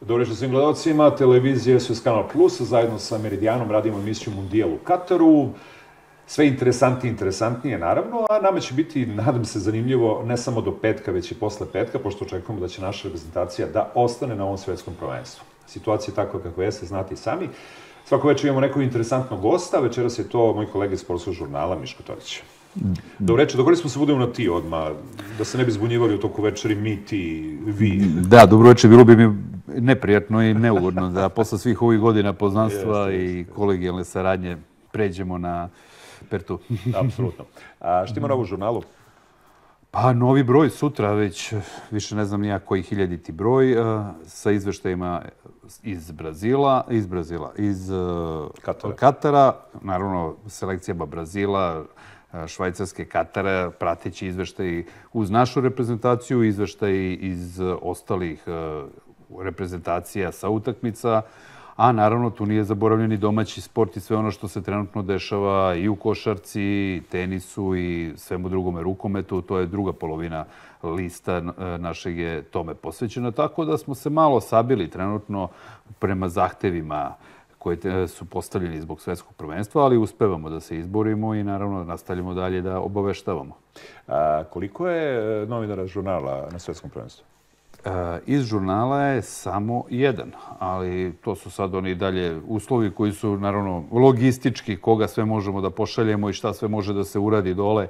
Dobro večer svim gledalcima, televizija Suez Kanal Plus, zajedno sa Meridijanom radimo emisiju Mundijal u Kataru. Sve interesantnije naravno, a nama će biti, nadam se, zanimljivo ne samo do petka, već i posle petka, pošto očekujemo da će naša reprezentacija da ostane na ovom svetskom prvenstvu. Situacija je takva kakva jeste, znate i sami. Svako večer imamo nekog interesantnog gosta, večeras je to moj kolega iz sportskog žurnala Miško Torić. Dobro večer, dogovorili smo se budemo na ti odmah, da se ne bi zbunjivali u toku večeri mi, ti, vi. Da, dobro večer, bilo bi mi neprijatno i neugodno da posle svih ovih godina poznanstva i kolegijalne saradnje pređemo na Pertu. Apsolutno. A šta ima novo u žurnalu? Pa novi broj sutra, već više ne znam nija koji hiljaditi broj, sa izveštajima iz Katara, naravno selekcijama Brazila, Švajcarske, Katara, prateći izveštaji uz našu reprezentaciju, izveštaji iz ostalih reprezentacija sa utakmica, a naravno tu nije zaboravljen i domaći sport i sve ono što se trenutno dešava i u košarci, tenisu i svemu drugome, rukometu. To je druga polovina lista našeg je tome posvećena, tako da smo se malo sabili trenutno prema zahtevima koje su postavljeni zbog svetskog prvenstva, ali uspevamo da se izborimo i naravno nastavljamo dalje da obaveštavamo. Koliko je novinara žurnala na svetskom prvenstvu? Iz žurnala je samo jedan, ali to su sad oni dalje uslovi koji su naravno logistički, koga sve možemo da pošaljemo i šta sve može da se uradi dole.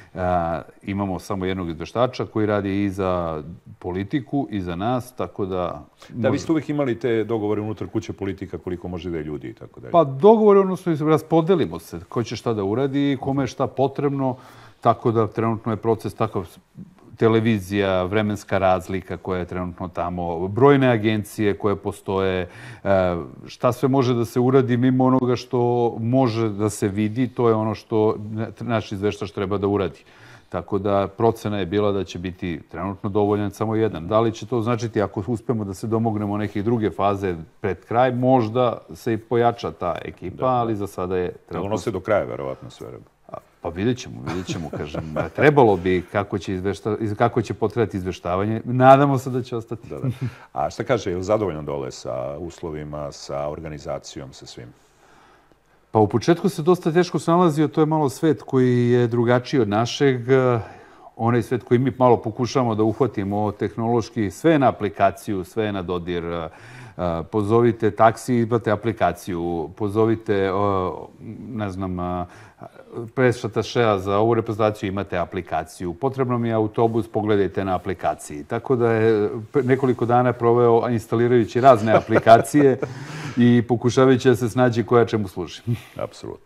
Imamo samo jednog izveštača koji radi i za politiku i za nas, tako da... Da, vi ste uvijek imali te dogovore unutar kuće politika, koliko može da je ljudi i tako dalje. Pa dogovore, odnosno raspodelimo se ko će šta da uradi, kome je šta potrebno, tako da trenutno je proces takav. Televizija, vremenska razlika koja je trenutno tamo, brojne agencije koje postoje, šta sve može da se uradi mimo onoga što može da se vidi, to je ono što naš izveštač treba da uradi. Tako da procena je bila da će biti trenutno dovoljan samo jedan. Da li će to značiti ako uspemo da se domognemo neke druge faze pred kraj, možda se i pojača ta ekipa, ali za sada je trenutno... Ono se do kraja, verovatno, sve reba. Pa vidjet ćemo, kažem. Trebalo bi kako će potrebati izveštavanje. Nadamo se da će ostati. Da. A šta kaže, je li zadovoljan dole sa uslovima, sa organizacijom, sa svim? Pa u početku se dosta teško snalazio. To je malo svet koji je drugačiji od našeg. Onaj svet koji mi malo pokušamo da uhvatimo tehnološki. Sve je na aplikaciju, sve je na dodir. Pozovite taksi, imate aplikaciju. Pozovite, ne znam, presšatašeja za ovu reprezentaciju, imate aplikaciju. Potrebno mi je autobus, pogledajte na aplikaciji. Tako da je nekoliko dana proveo instalirajući razne aplikacije i pokušavajući da se snađe koja čemu služi. Apsolutno.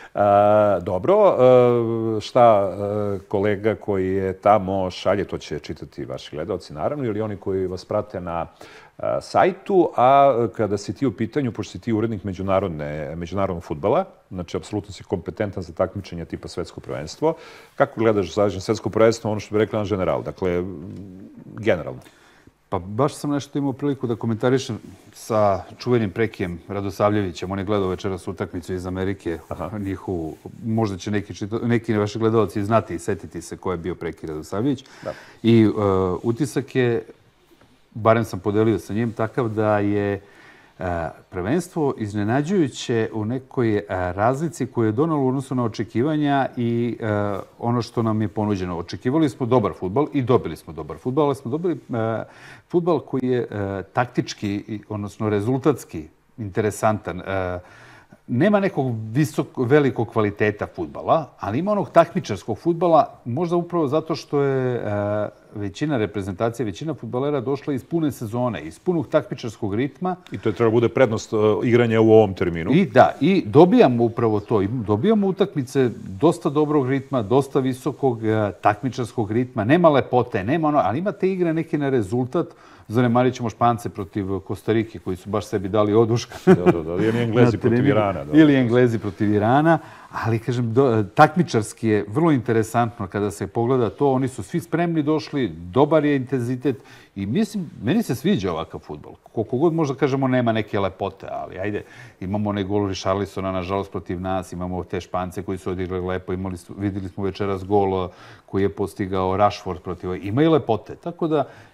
Dobro, šta kolega koji je tamo šalje, to će čitati vaši gledalci naravno, ili oni koji vas prate na sajtu, a kada si ti u pitanju, pošto si ti urednik međunarodnog fudbala, znači apsolutno si kompetentan za takmičenje tipa svetsko prvenstvo, kako gledaš za svetsko prvenstvo, ono što bi rekla na general, dakle, generalno? Pa baš sam nešto imao priliku da komentarišem sa čuvenim Prekijem Radosavljevićem. On je gledao večeras utakmicu iz Amerike. Možda će neki vaši gledalci znati i setiti se ko je bio Preki Radosavljević. I utisak je, barem sam podelio sa njim, takav da je prvenstvo iznenađujuće u nekoj razlici koju je donalo u odnosu na očekivanja i ono što nam je ponuđeno. Očekivali smo dobar fudbal i dobili smo dobar fudbal, ali smo dobili fudbal koji je taktički, odnosno rezultatski interesantan. Nema nekog velikog kvaliteta fudbala, ali ima onog takmičarskog fudbala, možda upravo zato što je većina reprezentacija, većina fudbalera došla iz pune sezone, iz punog takmičarskog ritma. I to je treba bude prednost igranja u ovom terminu. I dobijamo upravo to. Dobijamo utakmice dosta dobrog ritma, dosta visokog takmičarskog ritma. Nema lepote, ali imate igre neke na rezultat. Zanemarit ćemo Špance protiv Kostarike, koji su baš sebi dali oduška. Ili Englezi protiv Irana. Ili Englezi protiv Irana. Ali, kažem, takmičarski je vrlo interesantno kada se pogleda to. Oni su svi spremni došli, dobar je intenzitet i mislim, meni se sviđa ovakav fudbal. Koliko god možda kažemo nema neke lepote, ali ajde, imamo onaj gol Richarlisona, nažalost, protiv nas, imamo te Špance koji su odigrali lepo, videli smo večeras gol koji je postigao Rashford protiv. Ima i lepote, tako da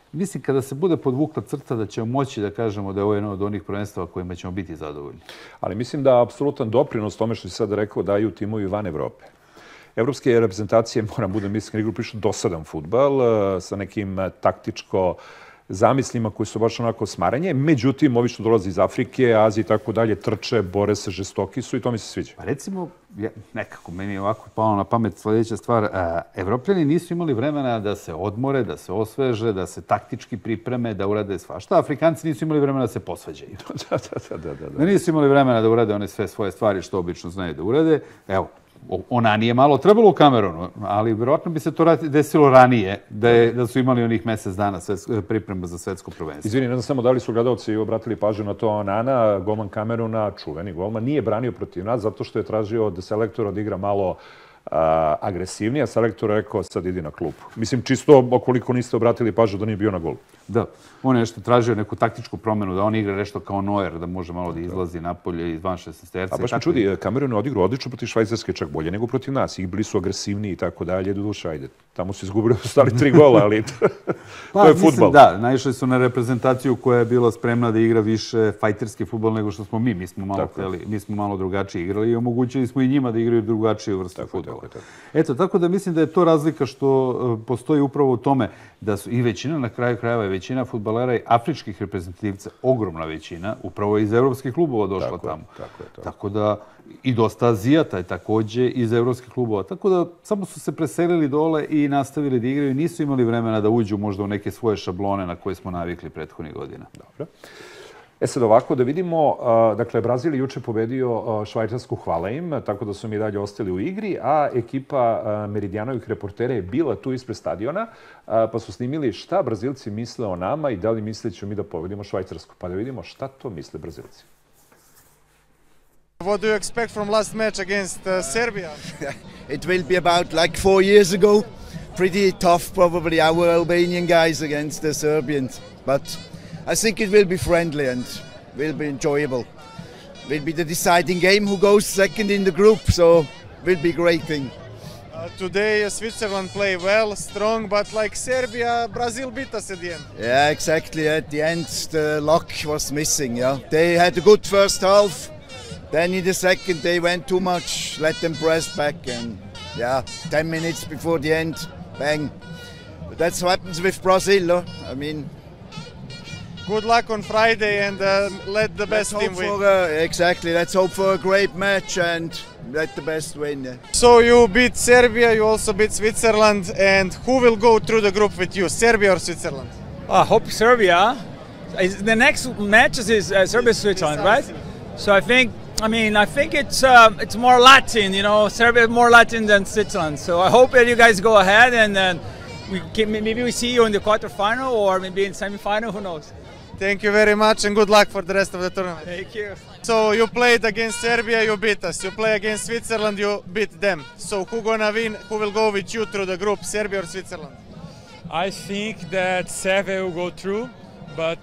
mislim kada se bude podvukla crta da ćemo moći da kažemo da je ovo jedno od onih prvenstava kojima ćemo biti zadovoljni. Ali mislim da apsolutan doprinos tome što si sad rekao daju timovi van Evrope. Evropske reprezentacije, moram budem iskren, igru pišu dosadan fudbal sa nekim taktičko zamislima koji su baš onako smaranje. Međutim, ovi što dolaze iz Afrike, Azije i tako dalje, trče, bore se, žestoki su i to mi se sviđa. Pa recimo, nekako meni je ovako palo na pamet sljedeća stvar. Evropljani nisu imali vremena da se odmore, da se osveže, da se taktički pripreme, da urade svašta. Afrikanci nisu imali vremena da se posvađaju. Da. Nisu imali vremena da urade one sve svoje stvari što obično znaju da urade. Evo, ona nije malo trebalo u Kamerunu, ali vjerojatno bi se to desilo ranije, da su imali onih mjesec dana priprema za svetsko prvenstvo. Izvini, ne znam samo da li su gledalci obratili pažnju na to. Nana, golman Kameruna, čuveni golman, nije branio protiv nas zato što je tražio od selektora da igra malo agresivnije, a selektor rekao sad idi na klupu. Mislim, čisto okoliko niste obratili pažnju da nije bio na golu. Da, on je nešto tražio neku taktičku promjenu, da on igra nešto kao Neuer, da može malo da izlazi napolje izvan 16-terca. A baš me čudi, Kamerun je odigrao odlično protiv Švajcarske, čak bolje nego protiv nas. I bili su agresivniji i tako dalje. Duša, ajde, tamo su izgubili, ostali 3 gola, ali to je fudbal. Da, naišli su na reprezentaciju koja je bila spremna da igra više fajterski fudbal nego što smo mi. Mi smo malo drugačije igrali i omogućili smo i njima da igraju drugačiju vrstu fudbala. Eto, tako da mislim da je to razlika što postoji upravo u tome da su i većina, na kraju krajeva je većina fudbalera i afričkih reprezentativaca, ogromna većina, upravo iz evropskih klubova došla tamo. Tako da i dosta Azijata je također iz evropskih klubova. Tako da samo su se preselili dole i nastavili da igraju. Nisu imali vremena da uđu možda u neke svoje šablone na koje smo navikli prethodnih godina. Dobro. Sad ovako da vidimo, dakle, Brazil je juče pobedio Švajcarsku, hvala im, tako da su mi dalje ostali u igri, a ekipa Meridijanovih reportera je bila tu ispred stadiona, pa su snimili šta Brazilci misle o nama i da li misle ćemo mi da pobedimo Švajcarsku. Pa da vidimo šta to misle Brazilci. What do you expect from last match against Serbia? It will be about like 4 years ago. Pretty tough, probably, our Albanian guys against the Serbians, but I think it will be friendly and will be enjoyable. Will be the deciding game who goes second in the group, so will be a great thing. Today Switzerland play well, strong, but like Serbia, Brazil beat us at the end. Yeah, exactly. At the end, the luck was missing. Yeah, they had a good first half. Then in the second, they went too much, let them press back, and 10 minutes before the end, bang. But that's what happens with Brazil. I mean. Good luck on Friday and let the best team win. Exactly, let's hope for a great match and let the best win. Yeah. So you beat Serbia, you also beat Switzerland, and who will go through the group with you, Serbia or Switzerland? I hope Serbia. The next match is Serbia-Switzerland, right? So I think it's more Latin, Serbia is more Latin than Switzerland. So I hope that you guys go ahead and then maybe we see you in the quarterfinal or maybe in semi-final, who knows? Thank you very much and good luck for the rest of the tournament. Thank you. So you played against Serbia, you beat us. You play against Switzerland, you beat them. So who gonna win? Who will go with you through the group, Serbia or Switzerland? I think that Serbia will go through, but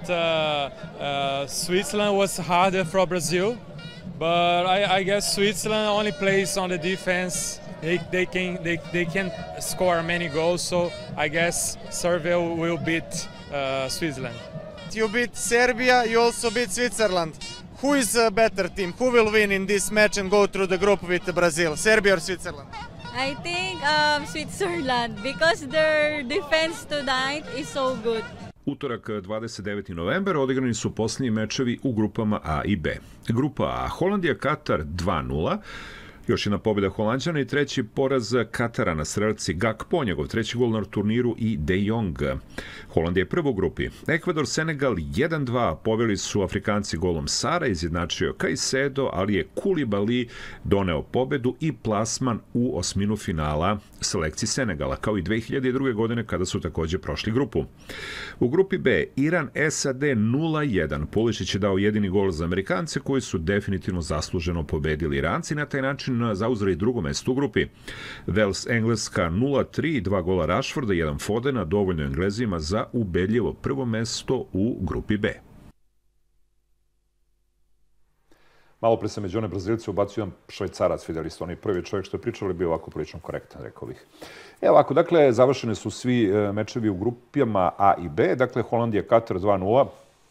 Switzerland was harder for Brazil. But I guess Switzerland only plays on the defense. They can score many goals, so I guess Serbia will beat Switzerland. You beat Serbia, you also beat Switzerland. Who is a better team? Who will win in this match and go through the group with Brazil, Serbia or Switzerland? I think Switzerland, because their defense tonight is so good. Utorak 29. novembar odigrani su posljednji mečevi u grupama A i B. Grupa A, Holandija, Katar 2-0. Još jedna pobjeda Holanđana i treći poraz Katara na srelci Gakpo, njegov treći gol na turniru i De Jong. Holandija je prvo u grupi. Ekvador, Senegal 1-2, poveli su Afrikanci golom Sara, izjednačio Caicedo, ali je Koulibaly doneo pobedu i plasman u osminu finala selekciji Senegala, kao i 2002. godine kada su također prošli grupu. U grupi B, Iran, SAD 0-1. Pulišić je dao jedini gol za Amerikance koji su definitivno zasluženo pobedili Iranci, na taj način zauzeli drugo mesto u grupi. Wales, Engleska 0-3, 2 gola Rashforda, 1 Fodena, dovoljno Englezima za ubedljivo prvo mesto u grupi B. Malo pre sam među one Brazilce ubacio jedan Švajcarac, vidjeli ste, onaj prvi čovjek što je pričao, bio ovako prilično korektan, rekao bih. Ovako, dakle, završene su svi mečevi u grupama A i B, dakle, Holandija, Katar 2:0.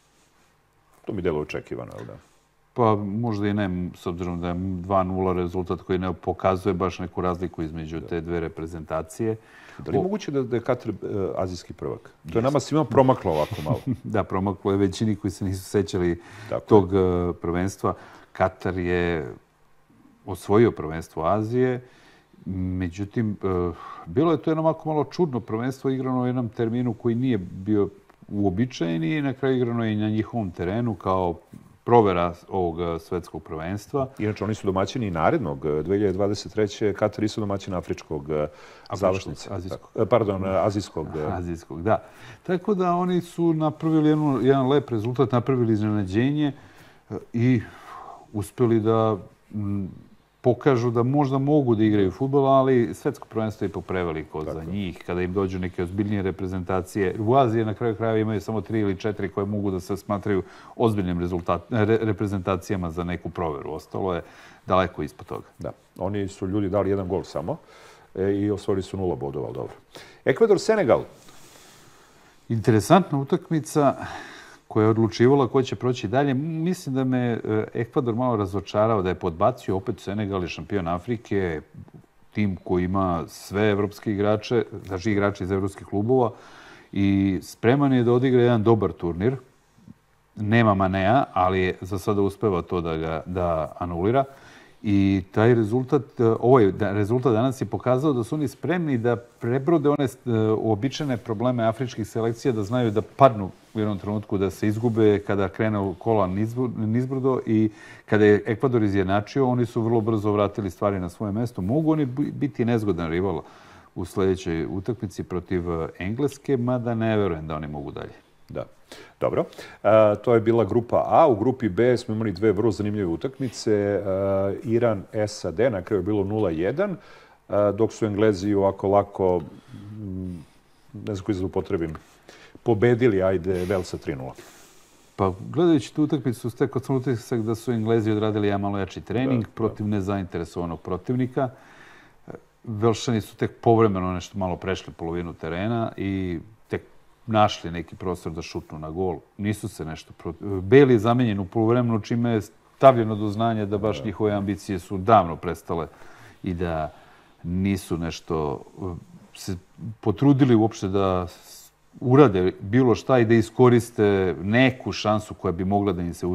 To mi delo očekivano, je li da? Pa možda i ne, s obzirom da je 2:0 rezultat koji ne pokazuje baš neku razliku između te dve reprezentacije. Da li je moguće da je Katar azijski prvak? To je nama svima promaklo ovako malo. Da, promaklo je većini koji se nisu sećali tog prvenstva. Katar je osvojio prvenstvo Azije, međutim, bilo je to jedno malo čudno prvenstvo igrano u jednom terminu koji nije bio uobičajen i na kraju igrano i na njihovom terenu kao provera ovog svetskog prvenstva. Inače, oni su domaćini i narednog, 2023. Katar isu domaćini afričkog završnice. Azijskog. Azijskog, da. Tako da oni su napravili jedan lep rezultat, napravili iznenađenje i uspeli da pokažu da možda mogu da igraju fudbal, ali svetsko prvenstvo je popreveliko za njih. Kada im dođu neke ozbiljnije reprezentacije, u Aziji na kraju krajeva imaju samo 3 ili 4 koje mogu da se smatraju ozbiljnim reprezentacijama za neku proveru. Ostalo je daleko ispod toga. Da, oni su ljudi dali 1 gol samo i osvojili su 0 bodova, ali dobro. Ekvador-Senegal. Interesantna utakmica koja je odlučivala ko će proći dalje. Mislim da me Ekvador malo razočarao da je podbacio opet Senegal i šampion Afrike, tim koji ima sve evropske igrače, znači igrače iz evropskih klubova i spreman je da odigra jedan dobar turnir. Nema Manea, ali za sada uspeva to da anulira. I taj rezultat, ovaj rezultat danas je pokazao da su oni spremni da prebrode one uobičajene probleme afričkih selekcija, da znaju da padnu u jednom trenutku, da se izgube kada krene kola nizbrdo i kada je Ekvador izjednačio, oni su vrlo brzo vratili stvari na svoje mesto. Mogu oni biti nezgodan rival u sljedećoj utakmici protiv Engleske, mada ne verujem da oni mogu dalje. Da. Dobro. To je bila grupa A. U grupi B smo imali dve vrlo zanimljive utakmice. Iran, SAD, na kraju je bilo 0:1, dok su Englezi ovako lako, ne znam koji da upotrebim, pobedili, Velsa 3:0. Pa gledajući tu utakmicu, stekao sam utisak da su Englezi odradili jedan malo jači trening protiv nezainteresovanog protivnika. Velšani su tek povremeno nešto malo prešli polovinu terena i našli neki prostor da šutnu na gol. Nisu se nešto... Bale je zamenjen u poluvremenu, čime je stavljeno do znanja da baš njihove ambicije su davno prestale i da nisu nešto se potrudili uopšte da urade bilo šta i da iskoriste neku šansu koja bi mogla da im se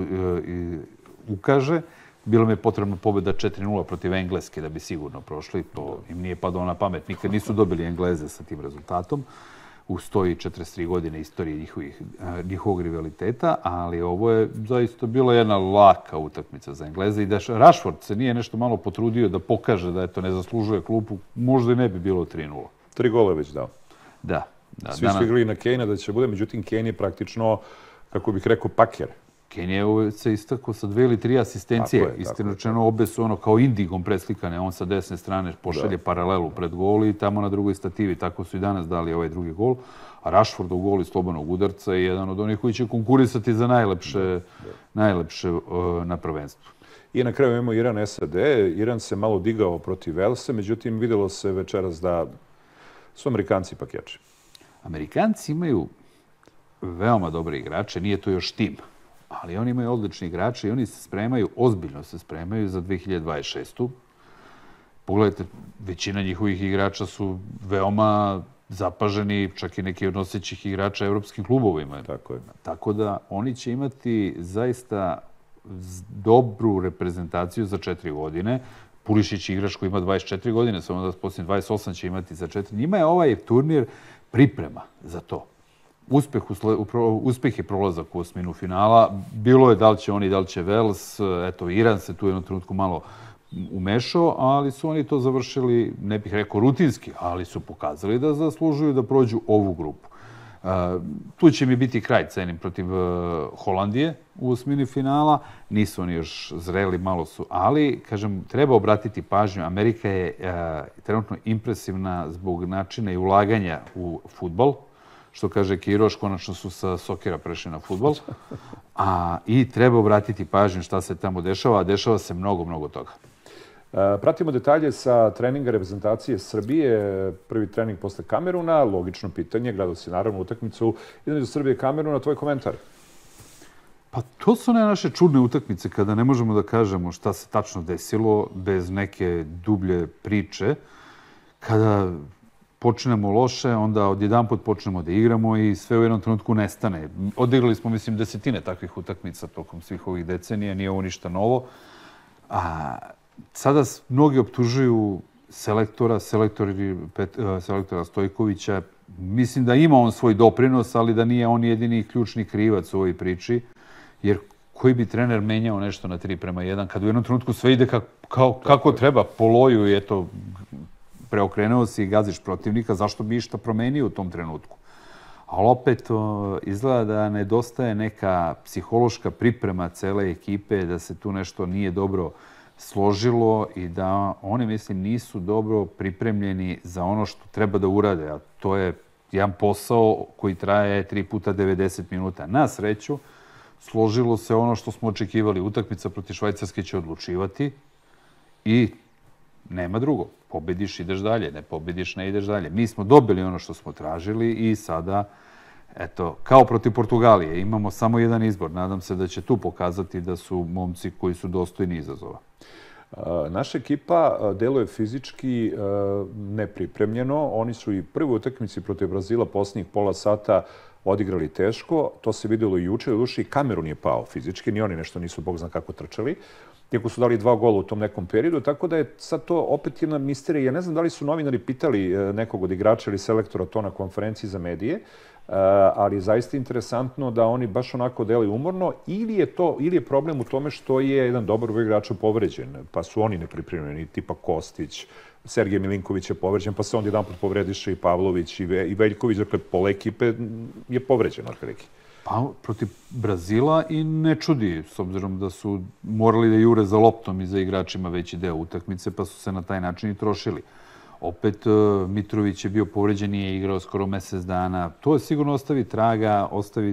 ukaže. Bilo mi je potrebno pobjeda 4:0 protiv Engleske da bi sigurno prošli. To im nije padalo na pamet. Nikad nisu dobili Engleze sa tim rezultatom u 143 godine istorije njihovog rivaliteta, ali ovo je zaista bila jedna laka utakmica za Engleze i da Rashford se nije nešto malo potrudio da pokaže da ne zaslužuje klupu, možda i ne bi bilo 3:0. 3 gola već dao. Da. Svi su igrali na Kane-a da će bude, međutim Kane je praktično, kako bih rekao, paker. Kane je se istakao sa 2 ili 3 asistencije. Iskreno rečeno, obe su kao indigom preslikane. On sa desne strane pošalje paralelu pred gol i tamo na drugoj stativi. Tako su i danas dali ovaj drugi gol. A Rashford u gol iz slobodnog udarca je jedan od onih koji će konkurisati za najlepše na prvenstvu. I na kraju imamo Iran-SAD. Iran se malo digao protiv Velsa, međutim videlo se večeras da su Amerikanci ipak jači. Amerikanci imaju veoma dobre igrače, nije to još tim. Ali oni imaju odlični igrače i oni se spremaju, ozbiljno se spremaju za 2026. Pogledajte, većina njihovih igrača su veoma zapaženi, čak i neki od nosećih igrača evropskim klubovima. Tako da oni će imati zaista dobru reprezentaciju za 4 godine. Pulišić je igrač koji ima 24 godine, samo da poslije 28 će imati za 4. Njima je ovaj turnir priprema za to. Uspeh je prolazak u osminu finala. Bilo je da li će oni, da li će Vels. Eto, Iran se tu jednom trenutku malo umešao, ali su oni to završili, ne bih rekao rutinski, ali su pokazali da zaslužuju da prođu ovu grupu. Tu će mi biti kraj, cenim, protiv Holandije u osmini finala. Nisu oni još zreli, malo su, ali, kažem, treba obratiti pažnju. Amerika je trenutno impresivna zbog načina i ulaganja u fudbal. što kaže Kiroš, konačno su sa sokera prešli na fudbal. I treba obratiti pažnju šta se tamo dešava, a dešava se mnogo, mnogo toga. Pratimo detalje sa treninga reprezentacije Srbije. Prvi trening posle Kameruna, logično pitanje, gledao si naravno utakmicu između Srbije i Kameruna, tvoj komentar? Pa to su one naše čudne utakmice kada ne možemo da kažemo šta se tačno desilo bez neke dublje priče. Kada počnemo loše, onda odjedanput počnemo da igramo i sve u jednom trenutku nestane. Odigrali smo, mislim, desetine takvih utakmica tokom svih ovih decenija, nije ovo ništa novo. Sada mnogi optužuju selektora Stojkovića. Mislim da ima on svoj doprinos, ali da nije on jedini ključni krivac u ovoj priči. Jer koji bi trener menjao nešto na 3:1, kad u jednom trenutku sve ide kako treba, po loju i eto, preokrenuo si i gaziš protivnika, zašto bi išta promenio u tom trenutku? Ali opet izgleda da nedostaje neka psihološka priprema cele ekipe, da se tu nešto nije dobro složilo i da oni, mislim, nisu dobro pripremljeni za ono što treba da urade, a to je jedan posao koji traje 3 puta 90 minuta. Na sreću, složilo se ono što smo očekivali. Utakmica protiv Švajcarske će odlučivati i nema drugo. Pobediš, ideš dalje. Ne pobediš, ne ideš dalje. Mi smo dobili ono što smo tražili i sada, eto, kao protiv Portugalije, imamo samo jedan izbor. Nadam se da će tu pokazati da su momci koji su dostojni izazova. Naša ekipa deluje fizički nepripremljeno. Oni su i prvu utakmici protiv Brazila posljednjih pola sata odigrali teško. To se vidjelo i juče. Duši, Kamerun je pao fizički. Ni oni nešto nisu, bog zna kako, trčali. Iako su dali 2 gola u tom nekom periodu. Tako da je sad to opet jedna misterija. Ja ne znam da li su novinari pitali nekog od igrača ili selektora to na konferenciji za medije, ali je zaista interesantno da oni baš onako delaju umorno, ili je problem u tome što je jedan dobar broj igrača povređen, pa su oni nepripremljeni, tipa Kostić, Sergej Milinković je povređen, pa se onda jedanput povrediše i Pavlović i Veljković, dakle pola ekipe je povređen otprilike. Pa protiv Brazila i ne čudi, s obzirom da su morali da jure za loptom i za igračima veći deo utakmice, pa su se na taj način i trošili. Opet Mitrović je bio povređen, nije igrao skoro mesec dana. To je sigurno ostavi traga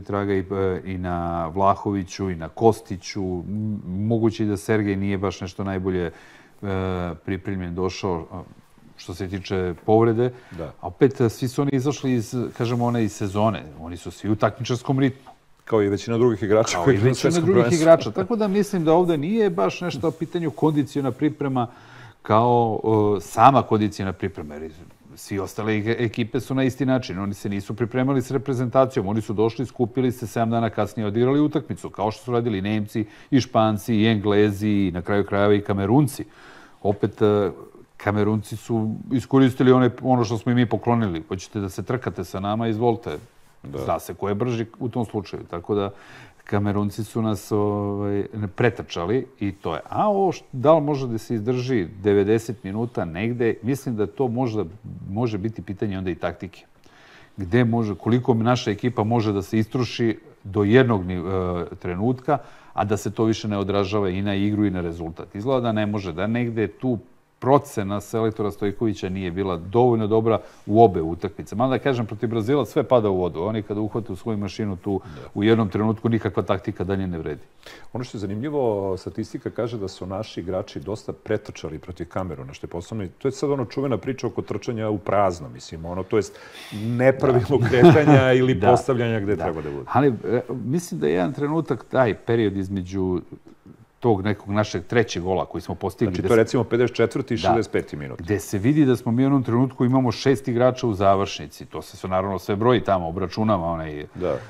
i na Vlahoviću i na Kostiću. Moguće i da Sergej nije baš nešto najbolje pripremljen došao što se tiče povrede. A opet svi su oni izašli iz, kažemo, one iz sezone. Oni su svi u takmičarskom ritmu. Kao i većina drugih igrača. Kao i većina drugih igrača. Tako da mislim da ovdje nije baš nešto o pitanju kondiciona priprema kao sama kondiciona priprema. Svi ostale ekipe su na isti način. Oni se nisu pripremali s reprezentacijom. Oni su došli, skupili se 7 dana kasnije, odigrali utakmicu, kao što su radili Nemci i Španci i Englezi i na kraju krajeva i Kamerunci. Opet, Kamerunci su iskoristili ono što smo i mi poklonili. Hoćete da se trkate sa nama, izvolite. Zna se ko je brži u tom slučaju. Tako da Kamerunci su nas pretrčali i to je. A ovo da li može da se izdrži 90 minuta negde, mislim da to može biti pitanje onda i taktike. Gde može, koliko naša ekipa može da se istruši do jednog trenutka, a da se to više ne odražava i na igru i na rezultat. Izgleda da ne može, da negde tu procena selektora Stojkovića nije bila dovoljno dobra u obe utakmice. Malo da kažem, protiv Brazila sve pada u vodu. Oni kada uhvate u svoju mašinu tu u jednom trenutku nikakva taktika dalje ne vredi. Ono što je zanimljivo, statistika kaže da su naši igrači dosta pretrčali protiv Kameruna, što je posebno. To je sad ono čuvena priča oko trčanja u prazno, mislim, to je nepravilno kretanja ili postavljanja gde treba da bude. Ali mislim da je jedan trenutak, taj period između tog nekog našeg trećeg gola koji smo postigli. Znači to je recimo 54. i 65. minut. Gde se vidi da smo mi u jednom trenutku imamo 6 igrača u završnici. To se naravno sve broji tamo, obračunava onaj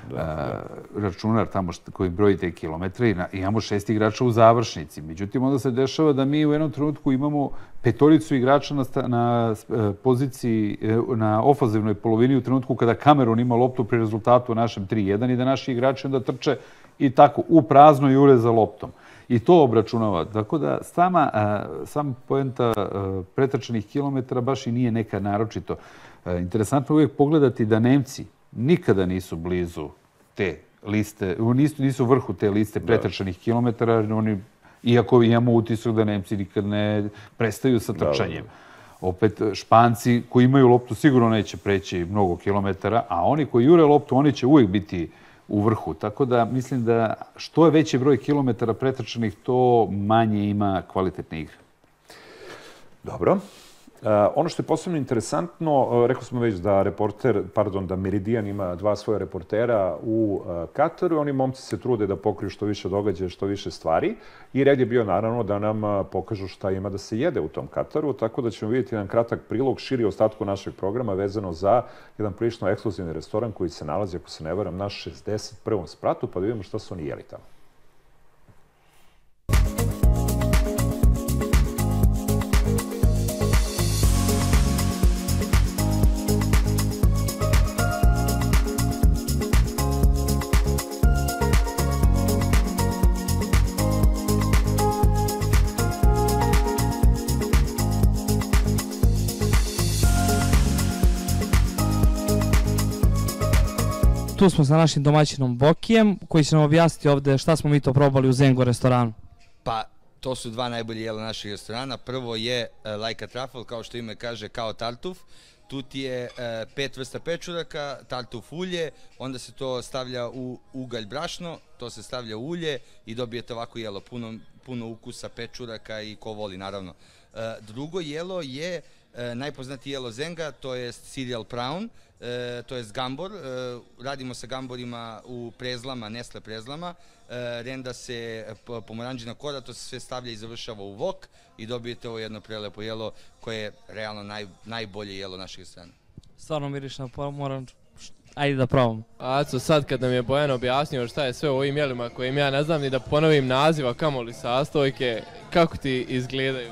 računar tamo koji broji te kilometre i imamo 6 igrača u završnici. Međutim, onda se dešava da mi u jednom trenutku imamo 5 igrača na poziciji, na ofanzivnoj polovini u trenutku kada Kamerun ima loptu pri rezultatu našem 3:1 i da naši igrači onda trče i tako u prazno jure za loptom. I to obračunava. Tako da sama poenta pretrčanih kilometara baš i nije neka naročito. Interesantno uvijek pogledati da Nemci nikada nisu blizu te liste, nisu u vrhu te liste pretrčanih kilometara, iako imamo utisak da Nemci nikad ne prestaju sa trčanjem. Opet, Španci koji imaju loptu sigurno neće preći mnogo kilometara, a oni koji jure loptu, oni će uvijek biti u vrhu. Tako da mislim da što je veći broj kilometara pretrčanih, to manje ima kvalitetne igre. Dobro. Ono što je posebno interesantno, rekli smo već da Meridian ima 2 svoja reportera u Kataru. Oni momci se trude da pokriju što više događaja, što više stvari. I red je bio naravno da nam pokažu šta ima da se jede u tom Kataru. Tako da ćemo vidjeti jedan kratak prilog širi ostatku našeg programa vezano za jedan prilično ekskluzivni restoran koji se nalazi, ako se ne varam, na 61. spratu, pa da vidimo šta su oni jeli tamo. Tu smo sa našim domaćinom Bokijem, koji će nam objasniti ovdje šta smo mi to probali u Zengo restoranu. Pa, to su 2 najbolje jela našeg restorana. Prvo je like a truffle, kao što ime kaže, kao tartuf. Tu ti je 5 vrsta pečuraka, tartuf ulje, onda se to stavlja u ugalj brašno, to se stavlja u ulje i dobijete ovako jelo, puno ukusa pečuraka i ko voli, naravno. Drugo jelo je najpoznatije jelo Zenga, to je cereal prawn, to je gambor. Radimo sa gamborima u prezlama, Nestle prezlama. Renda se pomoranđina kora, to se sve stavlja i završava u wok i dobijete ovo jedno prelepo jelo koje je realno najbolje jelo našeg restorana. Stvarno miriš na pomoranđu. Ajde da probamo. Aco, sad kad nam je Bojan objasnio šta je sve u ovim jelima kojim ja ne znam ni da ponovim naziva, kamoli sastojke, kako ti izgledaju?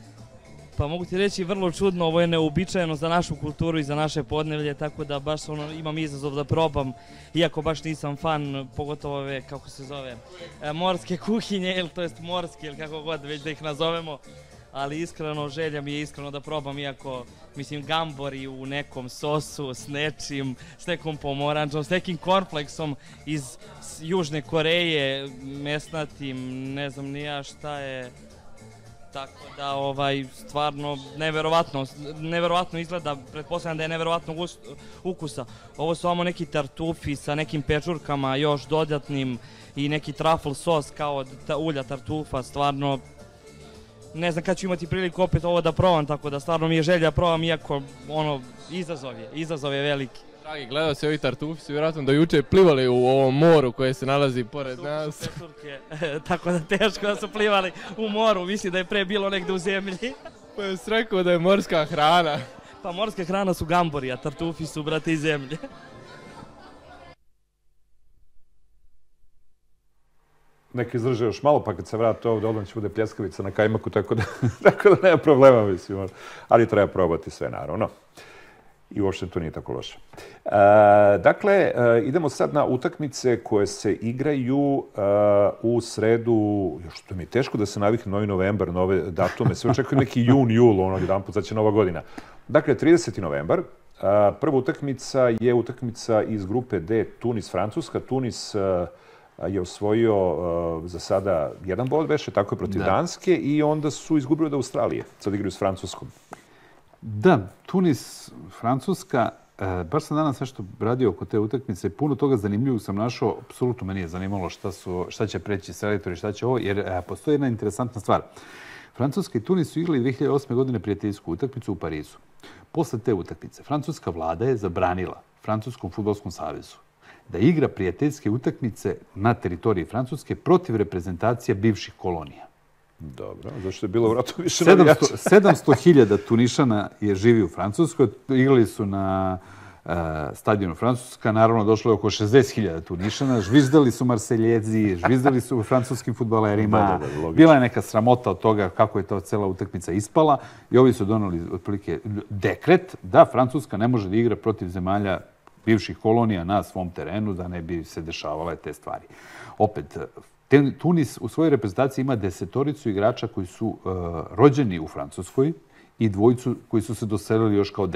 Pa mogu ti reći vrlo čudno, ovo je neuobičajeno za našu kulturu i za naše podneblje, tako da baš imam izazov da probam, iako baš nisam fan, pogotovo ove, kako se zove, morske kuhinje, ili to jest morske, ili kako god već da ih nazovemo, ali iskreno, želja mi je iskreno da probam, iako, mislim, gambori u nekom sosu s nečim, s nekom pomoranđom, s nekim cornflakesom iz Južne Koreje, mesnatim, ne znam ni ja šta je. Tako da, stvarno, neverovatno izgleda, pretpostavljam da je neverovatnog ukusa. Ovo su samo neki tartufi sa nekim pečurkama još dodatnim i neki truffle sos kao ulja tartufa, stvarno, ne znam kad ću imati priliku opet ovo da probam, tako da stvarno mi je želja da probam, iako, izazov je veliki. Dragi gledalci, ovi tartufi su vjerojatno do juče plivali u ovom moru koje se nalazi pored nas. Tako da teško da su plivali u moru, mislim da je pre bilo negde u zemlji. Pa je rekao da je morska hrana. Pa morska hrana su gambori, a tartufi su, brate, iz zemlje. Neki izdrže još malo, pa kad se vrate ovdje, odmah će bude pljeskavica na kajmaku, tako da nema problema, mislim. Ali treba probati sve, naravno. I uopšte to nije tako loše. Dakle, idemo sad na utakmice koje se igraju u sredu. Još to mi je teško da se navikne novi novembar, nove datume. Sve očekujem neki jun, jul, ono jedan put, sad će nova godina. Dakle, 30. novembar. Prva utakmica je utakmica iz grupe D, Tunis-Francuska. Tunis je osvojio za sada 1 bod, veše, tako je protiv Danske, i onda su izgubili od Australije. Sad igraju s Francuskom. Da, Tunis, Francuska, baš sam danas nešto radio oko te utakmice, puno toga zanimljivog sam našao, apsolutno meni je zanimalo šta će preći selektori, šta će ovo, jer postoji jedna interesantna stvar. Francuska i Tunis su igrali 2008. godine prijateljsku utakmicu u Parizu. Posle te utakmice, francuska vlada je zabranila Francuskom fudbalskom savezu da igra prijateljske utakmice na teritoriji Francuske protiv reprezentacija bivših kolonija. Dobro, zašto je bilo vratno više navijača? 700.000 Tunišana je živi u Francuskoj. Igrali su na stadionu Francuska. Naravno, došlo je oko 60.000 Tunišana. Žvizdali su Marseljezi, žvizdali su francuskim fudbalerima. Bila je neka sramota od toga kako je ta cela utakmica ispala. I ovi su donali otprilike dekret da Francuska ne može da igra protiv zemalja bivših kolonija na svom terenu, da ne bi se dešavale te stvari. Opet, Tunis u svojoj reprezentaciji ima 10 igrača koji su rođeni u Francuskoj i 2 koji su se doselili još kao deca.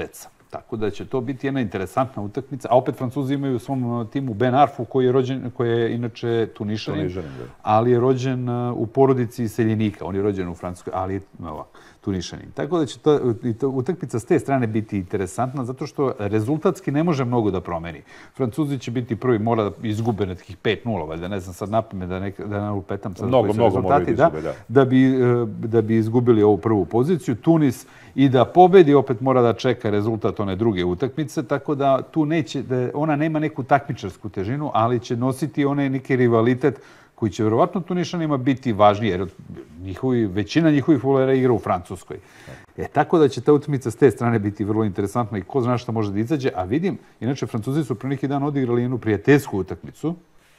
Tako da će to biti jedna interesantna utakmica. A opet Francuzi imaju u svom timu Ben Arfu koji je inače Tunišanin, ali je rođen u porodici iseljenika. On je rođen u Francuskoj, ali je Tunišanin. Tako da će ta utakmica s te strane biti interesantna, zato što rezultatski ne može mnogo da promeni. Francuzi će biti prvi, mora da izgube nekih 5-0, valjda, ne znam sad napamet da ne upetam sad koji su rezultati, da bi izgubili ovu prvu poziciju. Tunis i da pobedi, opet mora da čeka rezultat one druge utakmice, tako da tu ona nema neku takmičarsku težinu, ali će nositi onaj neki rivalitet koji će verovatno Tunišanima biti važniji, jer većina njihovih fudbalera igra u Francuskoj. Tako da će ta utakmica s te strane biti vrlo interesantna i ko zna šta može da izađe. A vidim, inače, Francuzi su pre neki dan odigrali jednu prijateljsku utakmicu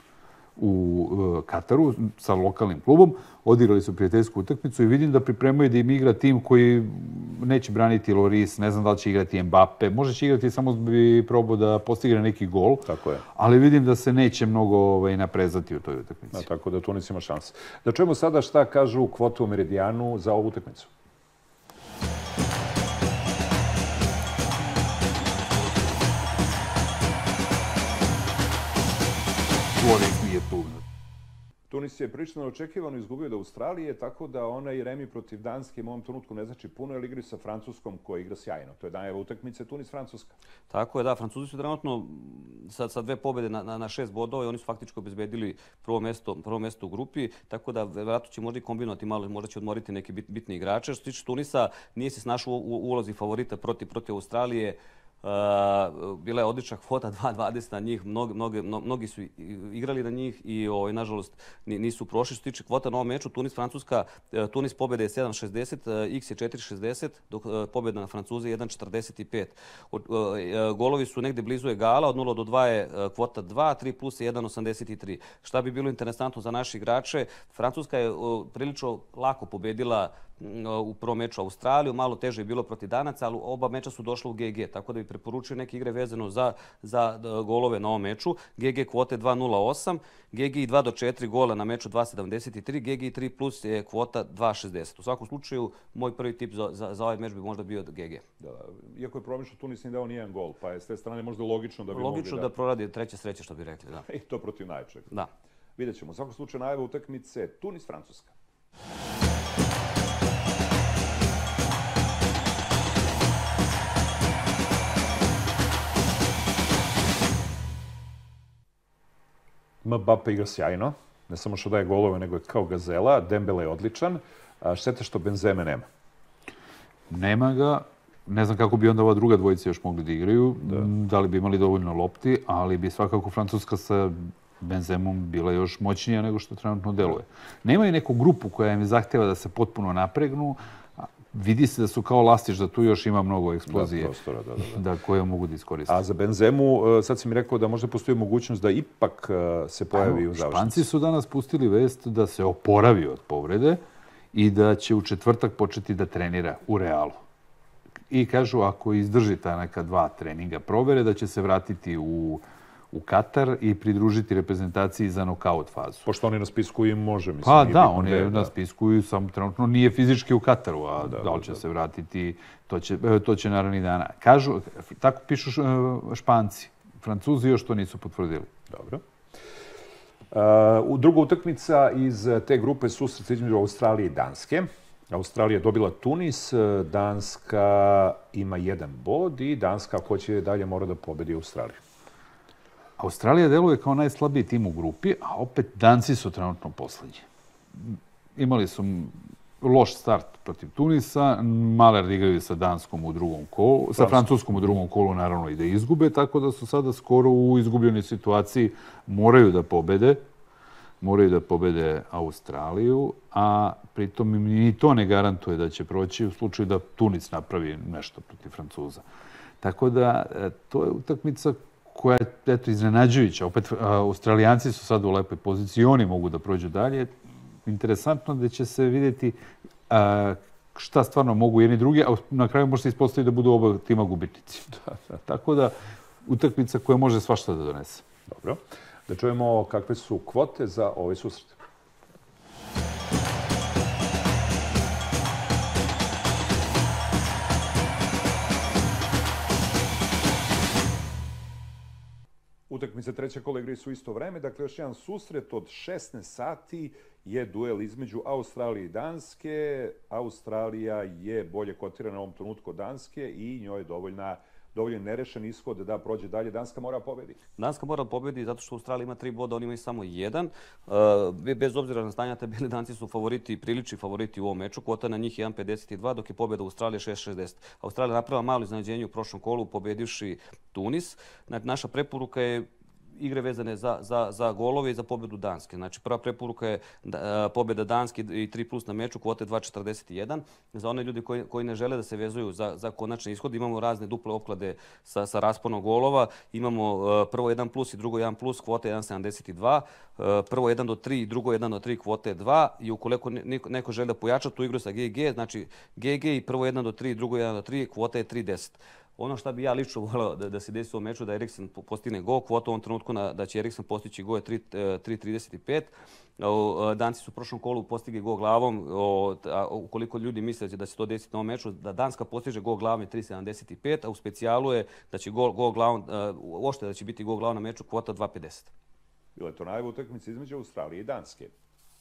u Kataru sa lokalnim klubom. Odigrali su prijateljsku utakmicu i vidim da pripremaju da im igra tim koji neće braniti Loris, ne znam da li će igrati Mbappe, možda će igrati samo bi probao da postigne neki gol, ali vidim da se neće mnogo naprezati u toj utakmici. Tako da Tunis ima šanse. Da čujemo sada šta kažu kvotu u Meridijanu za ovu utakmicu. Tunis je prilično očekivano izgubio od Australije, tako da onaj remi protiv Danske u ovom trenutku ne znači puno, jer igraju sa Francuskom koja igra sjajno. To je danjeva utakmice Tunis-Francuska. Tako je, da. Francuzi su trenutno sa 2 pobjede na 6 bodova i oni su faktički obezbedili prvo mesto u grupi, tako da vjerojatno će možda i kombinovati malo, možda će odmoriti neki bitni igrače. Što se tiče Tunisa, nije se snašao u ulozi favorita protiv Australije. Bila je odlična kvota 2.20 na njih, mnogi su igrali na njih i nažalost nisu prošli. Što se tiče kvota na ovom meču, Tunis-Francuska, Tunis pobjede je 7.60, X je 4.60, dok pobjeda na Francuze je 1.45. Golovi su negde blizu egala, od 0 do 2 je kvota 2, 3 plus je 1.83. Šta bi bilo interesantno za naše igrače? Francuska je prilično lako pobjedila u prvom meču Australiju, malo teže je bilo protiv Danaca, ali oba meča su došla u GG, tako da bi preporučio neke igre vezano za golove na ovom meču. GG kvote 2.08, GG 2 do 4 gola na meču 2.73, GG 3 plus je kvota 2.60. U svakom slučaju, moj prvi tip za ovaj meč bi možda bio GG. Iako je promišljao, Tunis nije dao nijedan gol, pa je s te strane možda logično da bi mogli Logično da proradi treće sreće, što bi rekli, da. I to protiv najjačeg. Da. Vidjet ćemo. U svakom slučaju najava utakmice Tunis-Francuska. Mbappe igra sjajno. Ne samo što daje golove, nego je kao gazela. Dembele je odličan. Šteta što Benzeme nema. Nema ga. Ne znam kako bi onda ova druga dvojica još mogli da igraju. Da li bi imali dovoljno lopti, ali bi svakako Francuska sa Benzemom bila još moćnija nego što trenutno deluje. Nemaju neku grupu koja im zahteva da se potpuno napregnu. Vidi se da su kao lastiš, da tu još ima mnogo eksplozije koje mogu da iskoriste. A za Benzemu, sad si mi rekao da možda postoji mogućnost da ipak se pojavi u završnici. Španci su danas pustili vest da se oporavi od povrede i da će u četvrtak početi da trenira u Realu. I kažu, ako izdrži ta neka 2 treninga provere, da će se vratiti u Katar i pridružiti reprezentaciji za nokaut fazu. Pošto oni na spisku i može, mislim. Pa da, on je na spisku i sam trenutno nije fizički u Kataru, a da li će se vratiti, to će naravnih dana. Kažu, tako pišu Španci. Francuzi još to nisu potvrdili. Dobro. Druga utakmica iz te grupe susret između Australije i Danske. Australija je dobila Tunis, Danska ima 1 bod i Danska, ako će dalje, mora da pobedi Australiju. Australija deluje kao najslabiji tim u grupi, a opet Danci su trenutno poslednji. Imali su loš start protiv Tunisa, Maler igraju sa Danskom u drugom kolu, sa Francuskom u drugom kolu naravno i da izgube, tako da su sada skoro u izgubljenoj situaciji, moraju da pobede Australiju, a pritom im ni to ne garantuje da će proći u slučaju da Tunis napravi nešto protiv Francuza. Tako da to je utakmica koja je iznenađujuća. Opet, Australijanci su sad u lepoj poziciji i oni mogu da prođu dalje. Interesantno da će se vidjeti šta stvarno mogu jedni drugi, a na kraju može se ispostaviti da budu oba tima gubitnici. Tako da, utakmica koja može svašta da donese. Dobro. Da čujemo kakve su kvote za ovaj susret. utakmice trećeg kola igraju su isto vreme. Dakle, još jedan susret od 16 sati je duel između Australije i Danske. Australija je bolje kotirana u ovom trenutku od Danske i njoj je dovoljno nerešen ishod da prođe dalje. Danska mora pobediti. Danska mora pobediti zato što Australija ima 3 boda, oni imaju samo 1. Bez obzira na stanje tabele, Danci su favoriti, prilični favoriti u ovom meču. Kvota na njih je 1,52, dok je pobjeda Australije 6,60. Australija napravila malo iznenađenje u prošlom kolu, pobedivši Tunis. Naša preporuka je igre vezane za golove i za pobjedu Danske. Znači, prva preporuka je pobjeda Danske i 3+ na meču, kvote 2,41. Za one ljudi koji ne žele da se vezuju za konačni ishod, imamo razne duple opklade sa rasponom golova. Imamo prvo 1+ i drugo 1+, kvote 1,72. Prvo 1 do 3 i drugo 1 do 3, kvote 2. I ukoliko neko žele da pojača tu igru sa GG, znači GG i prvo 1 do 3 i drugo 1 do 3, kvote je 3,10. Ono što bi ja lično voleo da se desi u meču, da Eriksen postigne gol, kvota u ovom trenutku da će Eriksen postići gol je 3,35. Danci su u prošlom kolu postigli gol glavom. Ukoliko ljudi misle da će to desiti na ovom meču, da Danska postiže gol glavom je 3,75, a u specijalu je da će gol glavom, uopšte da će biti gol glavom na meču, kvota 2,50. Bila je to najava utakmice između Australije i Danske.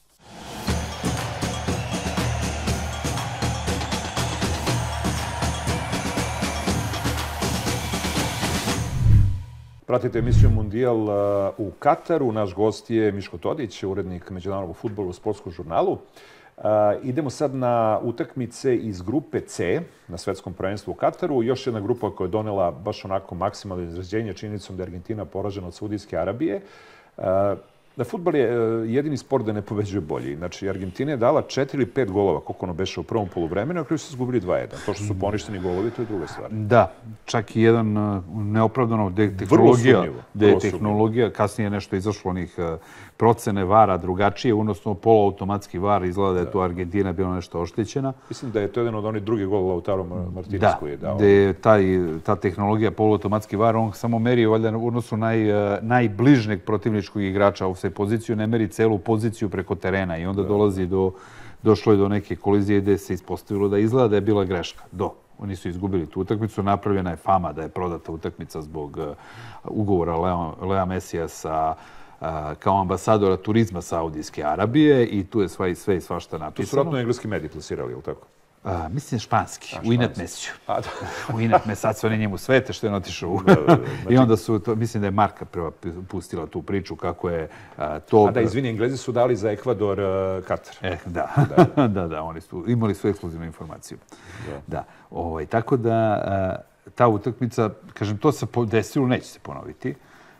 Pratite emisiju Mundijal u Kataru. Naš gost je Miško Todić, urednik međunarodnog fudbala u Sportskom žurnalu. Idemo sad na utakmice iz grupe C na svetskom prvenstvu u Kataru. Još jedna grupa koja je donela baš onako maksimalno izrađenje činjenicom da je Argentina poražena od Saudijske Arabije. Da fudbal je jedini sport da ne pobeđuje bolji. Znači, Argentina je dala 4 ili 5 golova, koliko ono beše u prvom poluvremenu, a kraju su izgubili 2-1. To što su poništeni golovi, to je druga stvar. Da, čak i jedan neopravdano tehnologija, kasnije je nešto izašlo onih procene VAR-a drugačije, odnosno poluautomatski VAR, izgleda da je tu Argentina bila nešto oštećena. Mislim da je to jedan od onih drugih golova Lautaro Martinez koji je dao. Da, gde je ta tehnologija poluautomatski VAR, on samo meri valjda u odnosu najbližnjeg protivničkog igrača u poziciju, ne meri celu poziciju preko terena i onda došlo je do neke kolizije gde se ispostavilo da izgleda da je bila greška. Oni su izgubili tu utakmicu, napravljena je fama da je prodata utakmica zbog ugovora Lea Mesija kao ambasadora turizma Saudijske Arabije i tu je sve i svašta napisano. Tu su vratno engleski mediji plasirali, ili tako? Mislim španski, u Inet Mesiju. U Inet Mesiju, sad su oni njemu svete što je otišao. I onda su, mislim da je Marka prva pustila tu priču kako je to... A da, izvini, Englezi su dali za Ekvador Katar. Da, oni su imali svoju ekskluzivnu informaciju. Da. Tako da ta utakmica, kažem, to se desilo, neće se ponoviti.